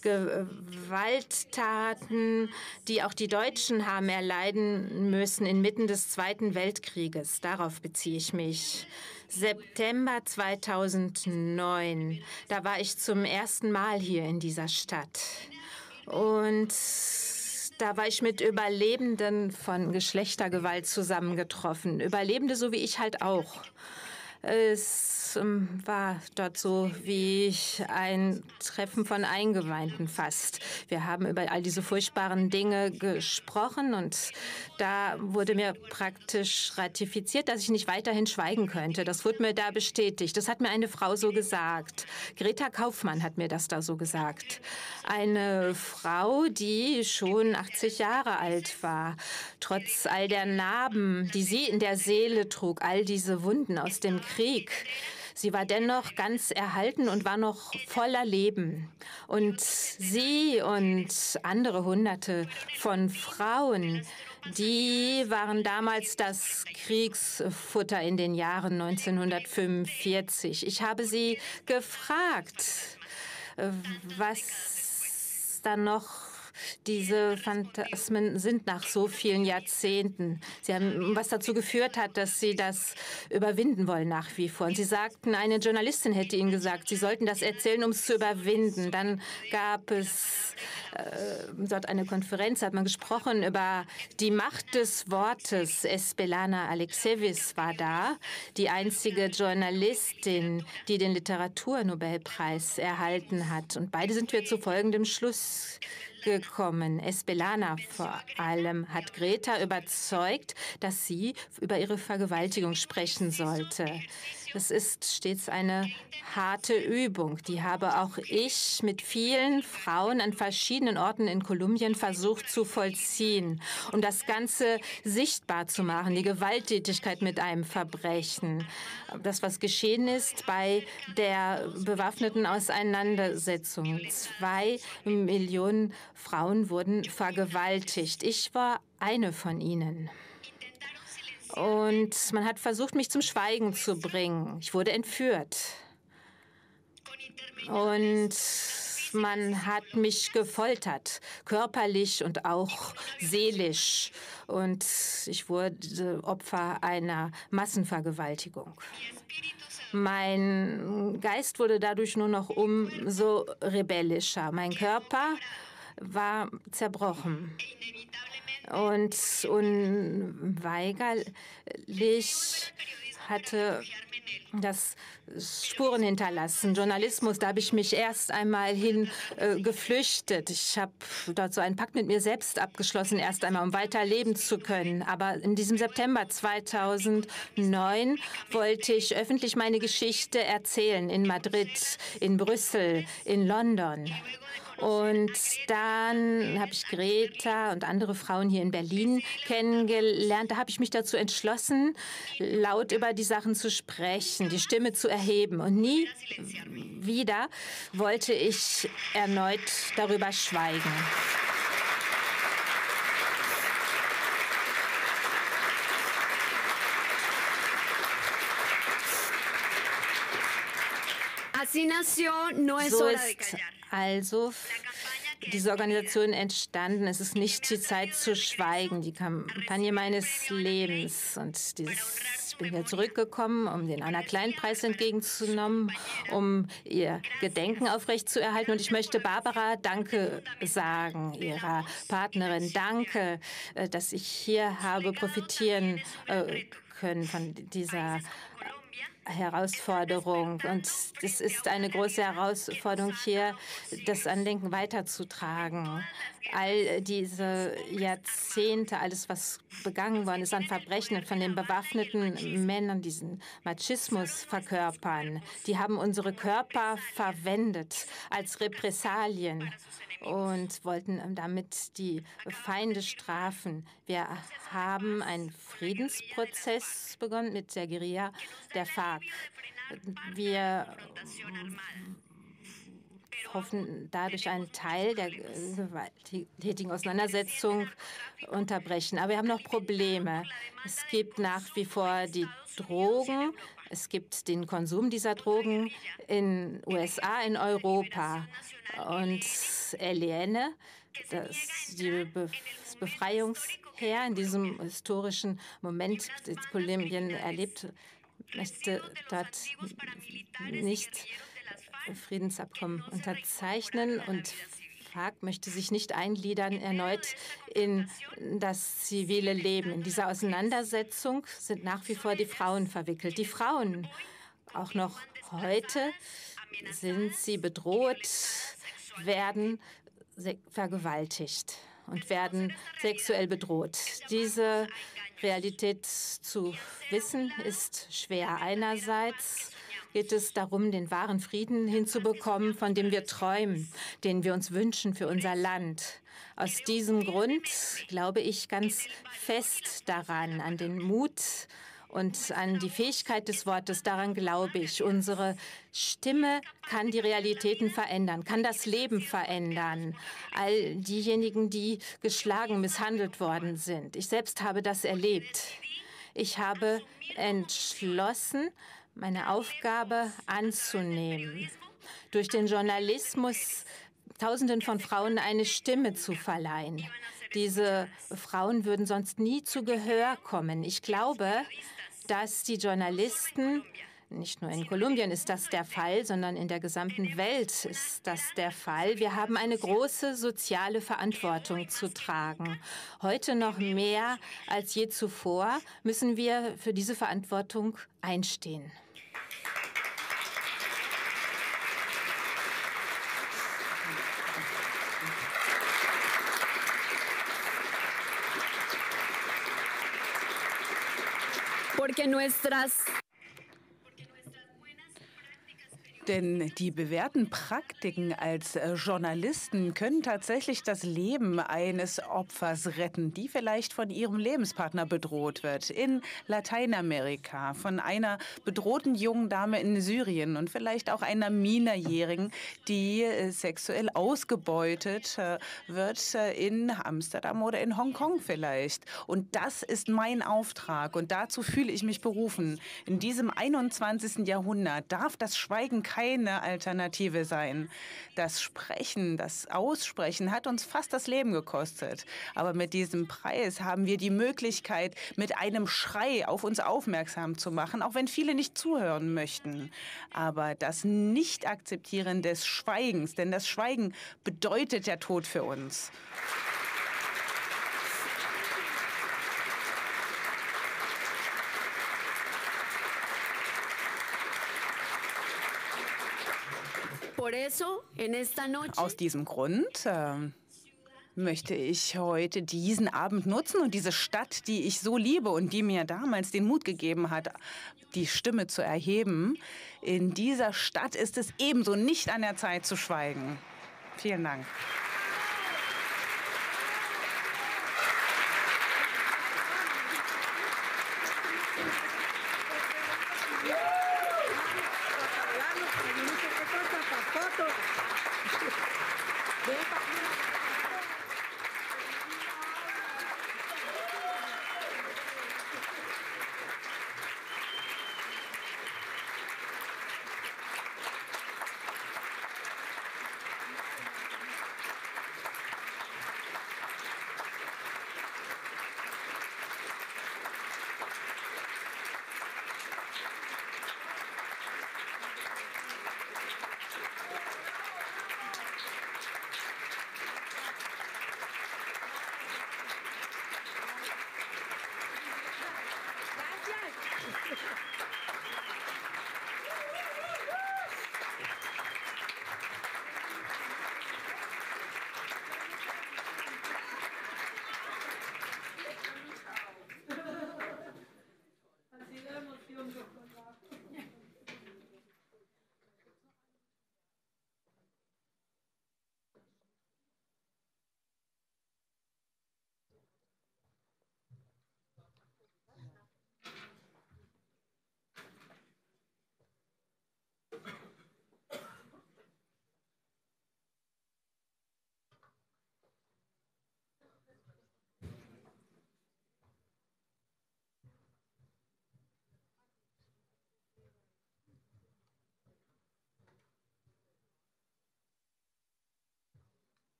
Speaker 20: Gewalttaten, die auch die Deutschen haben erleiden müssen inmitten des Zweiten Weltkrieges. Darauf beziehe ich mich. September 2009, da war ich zum ersten Mal hier in dieser Stadt. Und da war ich mit Überlebenden von Geschlechtergewalt zusammengetroffen. Überlebende, so wie ich halt auch. Es war dort so wie ein Treffen von Eingeweihten fast. Wir haben über all diese furchtbaren Dinge gesprochen und da wurde mir praktisch ratifiziert, dass ich nicht weiterhin schweigen könnte. Das wurde mir da bestätigt. Das hat mir eine Frau so gesagt. Greta Kaufmann hat mir das da so gesagt. Eine Frau, die schon 80 Jahre alt war, trotz all der Narben, die sie in der Seele trug, all diese Wunden aus dem Krieg. Sie war dennoch ganz erhalten und war noch voller Leben. Und sie und andere Hunderte von Frauen, die waren damals das Kriegsfutter in den Jahren 1945. Ich habe sie gefragt, was dann noch diese Phantasmen sind nach so vielen Jahrzehnten. Sie haben, was dazu geführt hat, dass sie das überwinden wollen nach wie vor. Und sie sagten, eine Journalistin hätte ihnen gesagt, sie sollten das erzählen, um es zu überwinden. Dann gab es dort eine Konferenz, hat man gesprochen über die Macht des Wortes. Esbelana Alexevis war da, die einzige Journalistin, die den Literaturnobelpreis erhalten hat. Und beide sind wir zu folgendem Schluss gekommen. Esbelana vor allem hat Greta überzeugt, dass sie über ihre Vergewaltigung sprechen sollte. Das ist stets eine harte Übung. Die habe auch ich mit vielen Frauen an verschiedenen Orten in Kolumbien versucht zu vollziehen, um das Ganze sichtbar zu machen, die Gewalttätigkeit mit einem Verbrechen. Das, was geschehen ist bei der bewaffneten Auseinandersetzung. 2 Millionen Frauen wurden vergewaltigt. Ich war eine von ihnen. Und man hat versucht, mich zum Schweigen zu bringen. Ich wurde entführt. Und man hat mich gefoltert, körperlich und auch seelisch. Und ich wurde Opfer einer Massenvergewaltigung. Mein Geist wurde dadurch nur noch umso rebellischer. Mein Körper war zerbrochen. Und unweigerlich hatte das Spuren hinterlassen. Journalismus, da habe ich mich erst einmal geflüchtet. Ich habe dort so einen Pakt mit mir selbst abgeschlossen, erst einmal, um weiter leben zu können. Aber in diesem September 2009 wollte ich öffentlich meine Geschichte erzählen, in Madrid, in Brüssel, in London. Und dann habe ich Greta und andere Frauen hier in Berlin kennengelernt. Da habe ich mich dazu entschlossen, laut über die Sachen zu sprechen, die Stimme zu erheben. Und nie wieder wollte ich erneut darüber schweigen. So ist also diese Organisation entstanden. Es ist nicht die Zeit zu schweigen, die Kampagne meines Lebens. Und ich bin wieder zurückgekommen, um den Anna-Klein-Preis entgegenzunehmen, um ihr Gedenken aufrechtzuerhalten. Und ich möchte Barbara Danke sagen, ihrer Partnerin. Danke, dass ich hier habe profitieren können von dieser Herausforderung. Und es ist eine große Herausforderung, hier das Andenken weiterzutragen. All diese Jahrzehnte, alles, was begangen worden ist an Verbrechen von den bewaffneten Männern, diesen Machismus verkörpern, die haben unsere Körper verwendet als Repressalien und wollten damit die Feinde strafen. Wir haben einen Friedensprozess begonnen mit der Guerilla der FARC. Wir hoffen, dadurch einen Teil der gewalttätigen Auseinandersetzung unterbrechen. Aber wir haben noch Probleme. Es gibt nach wie vor die Drogen. Es gibt den Konsum dieser Drogen in den USA, in Europa. Und Eliane, das Befreiungsheer in diesem historischen Moment, das Kolumbien erlebt, möchte dort nicht Friedensabkommen unterzeichnen und FARC möchte sich nicht eingliedern erneut in das zivile Leben. In dieser Auseinandersetzung sind nach wie vor die Frauen verwickelt. Die Frauen, auch noch heute, sind sie bedroht, werden vergewaltigt und werden sexuell bedroht. Diese Realität zu wissen, ist schwer. Einerseits geht es darum, den wahren Frieden hinzubekommen, von dem wir träumen, den wir uns wünschen für unser Land. Aus diesem Grund glaube ich ganz fest daran, an den Mut und an die Fähigkeit des Wortes. Daran glaube ich. Unsere Stimme kann die Realitäten verändern, kann das Leben verändern. All diejenigen, die geschlagen, misshandelt worden sind. Ich selbst habe das erlebt. Ich habe entschlossen, meine Aufgabe anzunehmen, durch den Journalismus Tausenden von Frauen eine Stimme zu verleihen. Diese Frauen würden sonst nie zu Gehör kommen. Ich glaube, dass die Journalisten, nicht nur in Kolumbien ist das der Fall, sondern in der gesamten Welt ist das der Fall. Wir haben eine große soziale Verantwortung zu tragen. Heute noch mehr als je zuvor müssen wir für diese Verantwortung einstehen.
Speaker 21: Denn die bewährten Praktiken als Journalisten können tatsächlich das Leben eines Opfers retten, die vielleicht von ihrem Lebenspartner bedroht wird. In Lateinamerika, von einer bedrohten jungen Dame in Syrien und vielleicht auch einer Minderjährigen, die sexuell ausgebeutet wird in Amsterdam oder in Hongkong vielleicht. Und das ist mein Auftrag und dazu fühle ich mich berufen. In diesem 21. Jahrhundert darf das Schweigen keine Alternative sein. Das Sprechen, das Aussprechen hat uns fast das Leben gekostet. Aber mit diesem Preis haben wir die Möglichkeit, mit einem Schrei auf uns aufmerksam zu machen, auch wenn viele nicht zuhören möchten. Aber das Nicht-Akzeptieren des Schweigens, denn das Schweigen bedeutet der Tod für uns. Aus diesem Grund möchte ich heute diesen Abend nutzen und diese Stadt, die ich so liebe und die mir damals den Mut gegeben hat, die Stimme zu erheben. In dieser Stadt ist es ebenso nicht an der Zeit zu schweigen. Vielen Dank.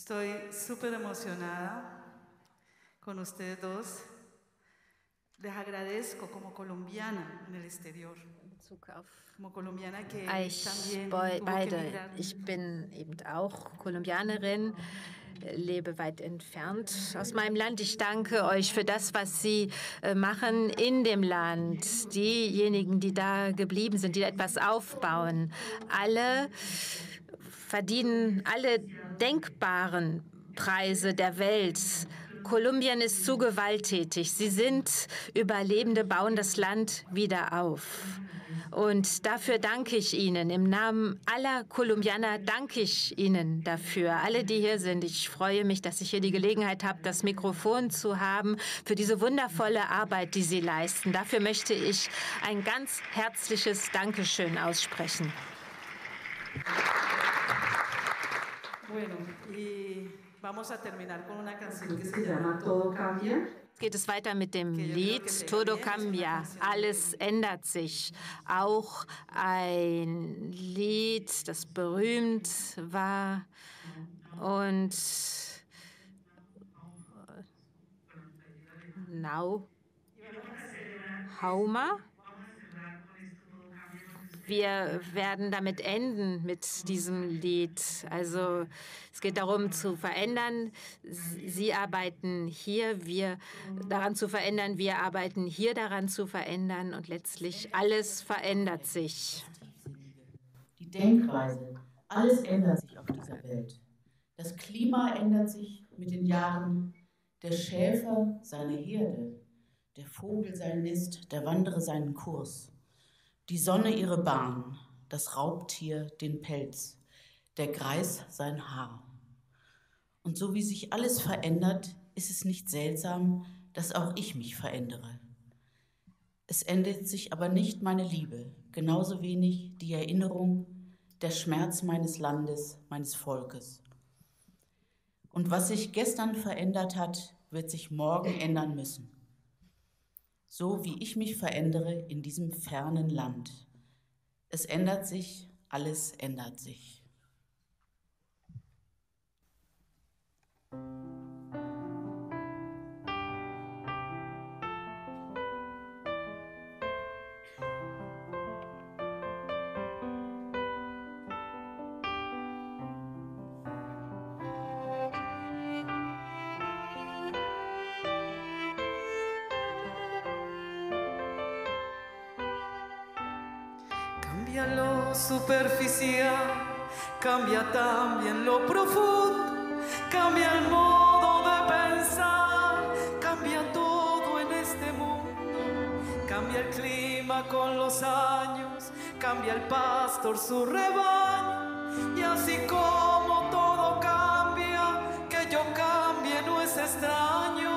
Speaker 1: Estoy súper emocionada con ustedes dos. Les agradezco como colombiana en el exterior.
Speaker 20: Ich bin eben auch Kolumbianerin, lebe weit entfernt aus meinem Land. Ich danke euch für das, was Sie machen in dem Land. Diejenigen, die da geblieben sind, die etwas aufbauen. Alle verdienen alle denkbaren Preise der Welt. Kolumbien ist zu gewalttätig. Sie sind Überlebende, bauen das Land wieder auf. Und dafür danke ich Ihnen. Im Namen aller Kolumbianer danke ich Ihnen dafür. Alle, die hier sind. Ich freue mich, dass ich hier die Gelegenheit habe, das Mikrofon zu haben für diese wundervolle Arbeit, die Sie leisten. Dafür möchte ich ein ganz herzliches Dankeschön aussprechen.
Speaker 1: Bueno, y vamos a terminar con una canción que se llama Todo Cambia.
Speaker 20: Geht es weiter mit dem Lied Todo Cambia, alles ändert sich. Auch ein Lied, das berühmt war und Hauma. Wir werden damit enden, mit diesem Lied. Also es geht darum zu verändern. Sie arbeiten hier, wir daran zu verändern. Wir arbeiten hier daran zu verändern. Und letztlich alles verändert sich.
Speaker 2: Die Denkweise, alles ändert sich auf dieser Welt. Das Klima ändert sich mit den Jahren. Der Schäfer seine Herde, der Vogel sein Nest, der Wanderer seinen Kurs. Die Sonne ihre Bahn, das Raubtier den Pelz, der Greis sein Haar. Und so wie sich alles verändert, ist es nicht seltsam, dass auch ich mich verändere. Es ändert sich aber nicht meine Liebe, genauso wenig die Erinnerung, der Schmerz meines Landes, meines Volkes. Und was sich gestern verändert hat, wird sich morgen ändern müssen. So wie ich mich verändere in diesem fernen Land. Es ändert sich, alles ändert sich.
Speaker 11: Cambia lo superficial, cambia también lo profundo, cambia el modo de pensar, cambia todo en este mundo, cambia el clima con los años, cambia el pastor su rebaño, y así como todo cambia, que yo cambie no es extraño.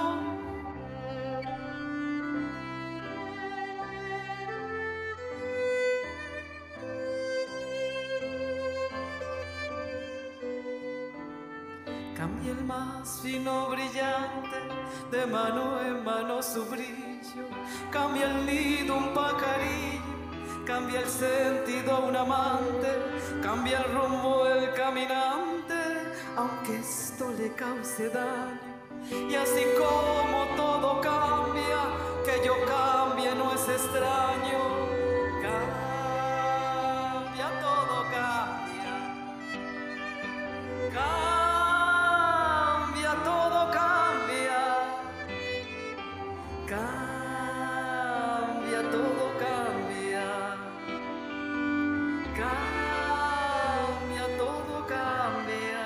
Speaker 11: Cambia el más fino brillante, de mano en mano su brillo. Cambia el nido un pajarillo, cambia el sentido un amante, cambia el rumbo el caminante, aunque esto le cause daño. Y así como todo cambia, que yo cambie no es extraño. Cambia, todo cambia. Cambia, todo cambia. Cambia, todo cambia. Cambia, todo cambia.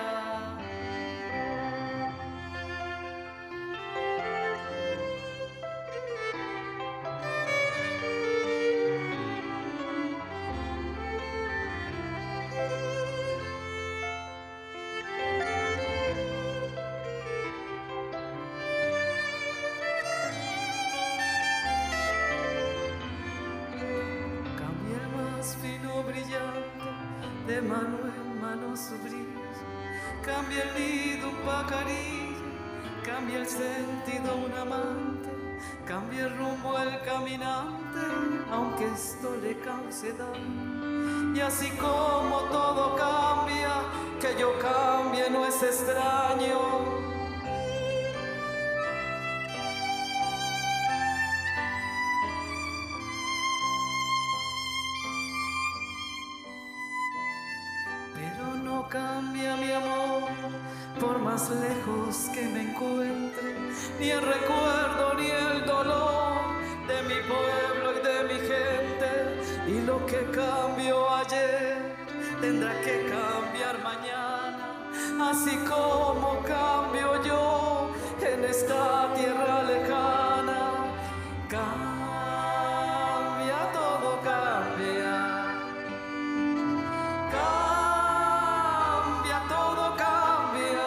Speaker 11: De mano en mano su brillo, cambia el nido un pajarillo, cambia el sentido un amante, cambia el rumbo el caminante, aunque esto le cause daño. Y así como todo cambia, que yo cambie no es extraño. Pero no cambia mi amor, por más lejos que me encuentre, ni el recuerdo ni el dolor de mi pueblo y de mi gente. Y lo que cambió ayer tendrá que cambiar mañana, así como cambio yo en esta tierra lejana. Cambia, todo cambia. Cambia, todo cambia.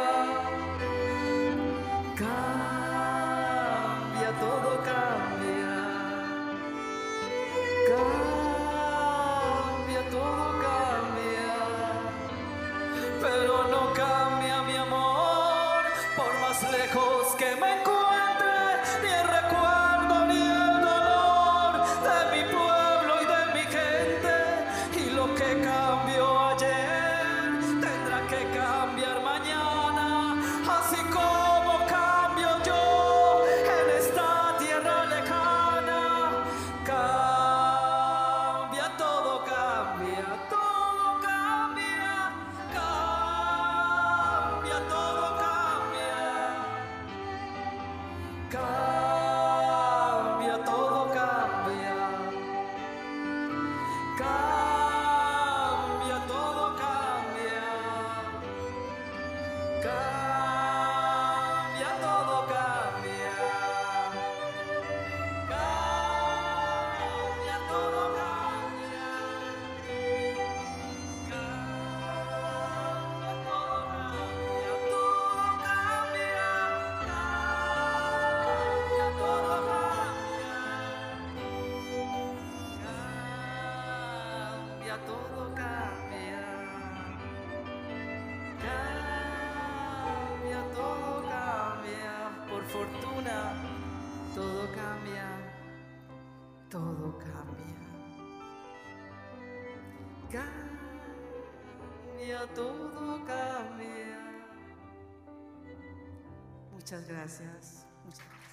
Speaker 11: Cambia, todo cambia. Cambia, todo cambia. Pero no cambia mi amor, por más lejos que me encuentre, ni el recuerdo ni el dolor de mi pueblo y de mi gente. Y lo que cambió ayer tendrá que cambiar mañana, así como cambio yo en esta tierra lejana. Cambia, todo cambia, todo cambia. Cambia, todo cambia. Cambia, todo cambia. Cambia, todo cambia. Cambia, todo cambia. Cambia, todo cambia. Cambia, todo cambia. Cambia, todo cambia. Por fortuna, todo cambia. Todo cambia. Cambia, todo cambia. Muchas gracias. Muchas gracias.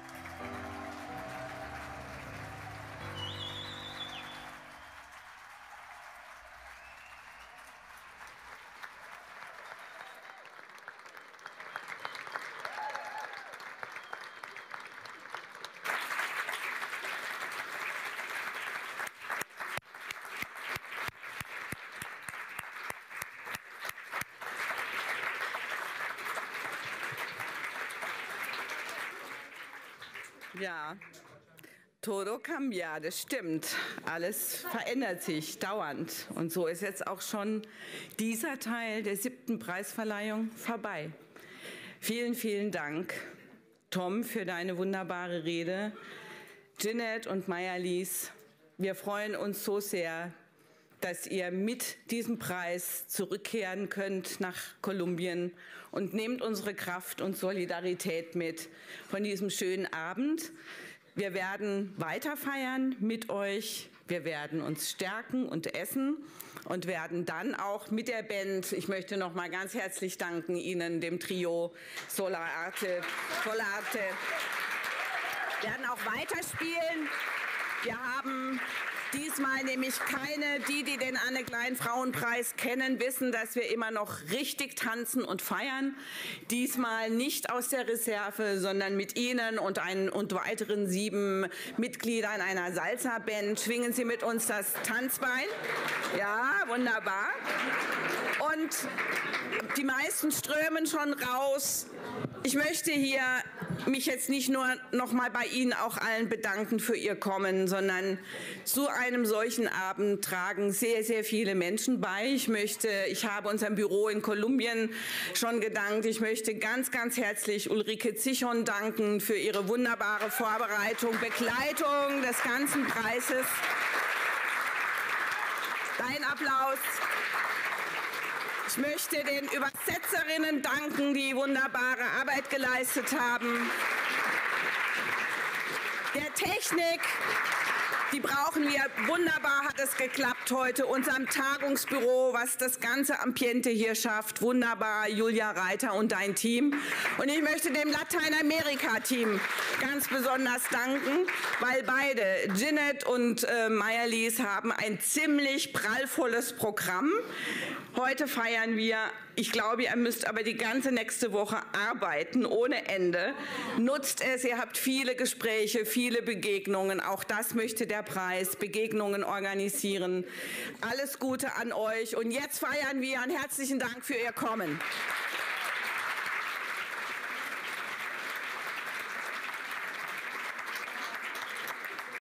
Speaker 3: Ja, todo cambia, das stimmt. Alles verändert sich dauernd. Und so ist jetzt auch schon dieser Teil der 7. Preisverleihung vorbei. Vielen, vielen Dank, Tom, für deine wunderbare Rede. Jeanette und Maya-Lies, wir freuen uns so sehr, dass ihr mit diesem Preis zurückkehren könnt nach Kolumbien und nehmt unsere Kraft und Solidarität mit von diesem schönen Abend. Wir werden weiter feiern mit euch. Wir werden uns stärken und essen und werden dann auch mit der Band, ich möchte noch mal ganz herzlich danken Ihnen, dem Trio Solarte, werden auch weiterspielen. Wir haben diesmal nämlich keine, die den Anne-Klein-Frauenpreis kennen, wissen, dass wir immer noch richtig tanzen und feiern. Diesmal nicht aus der Reserve, sondern mit Ihnen und weiteren 7 Mitgliedern einer Salsa-Band. Schwingen Sie mit uns das Tanzbein. Ja, wunderbar. Und die meisten strömen schon raus. Ich möchte hier mich jetzt nicht nur noch mal bei Ihnen auch allen bedanken für Ihr Kommen, sondern zu einem solchen Abend tragen sehr, sehr viele Menschen bei. Ich habe unserem Büro in Kolumbien schon gedankt. Ich möchte ganz, ganz herzlich Ulrike Zichon danken für ihre wunderbare Vorbereitung, Begleitung des ganzen Preises. Dein Applaus. Ich möchte den Übersetzerinnen danken, die wunderbare Arbeit geleistet haben. Der Technik, Die brauchen wir. Wunderbar hat es geklappt heute. Unserem Tagungsbüro, was das ganze Ambiente hier schafft. Wunderbar, Julia Reiter und dein Team. Und ich möchte dem Lateinamerika-Team ganz besonders danken, weil beide, Ginette und Meier-Lies, haben ein ziemlich prallvolles Programm. Heute feiern wir. Ich glaube, ihr müsst aber die ganze nächste Woche arbeiten, ohne Ende. Nutzt es, ihr habt viele Gespräche, viele Begegnungen. Auch das möchte der Preis, Begegnungen organisieren. Alles Gute an euch. Und jetzt feiern wir. Einen herzlichen Dank für Ihr Kommen.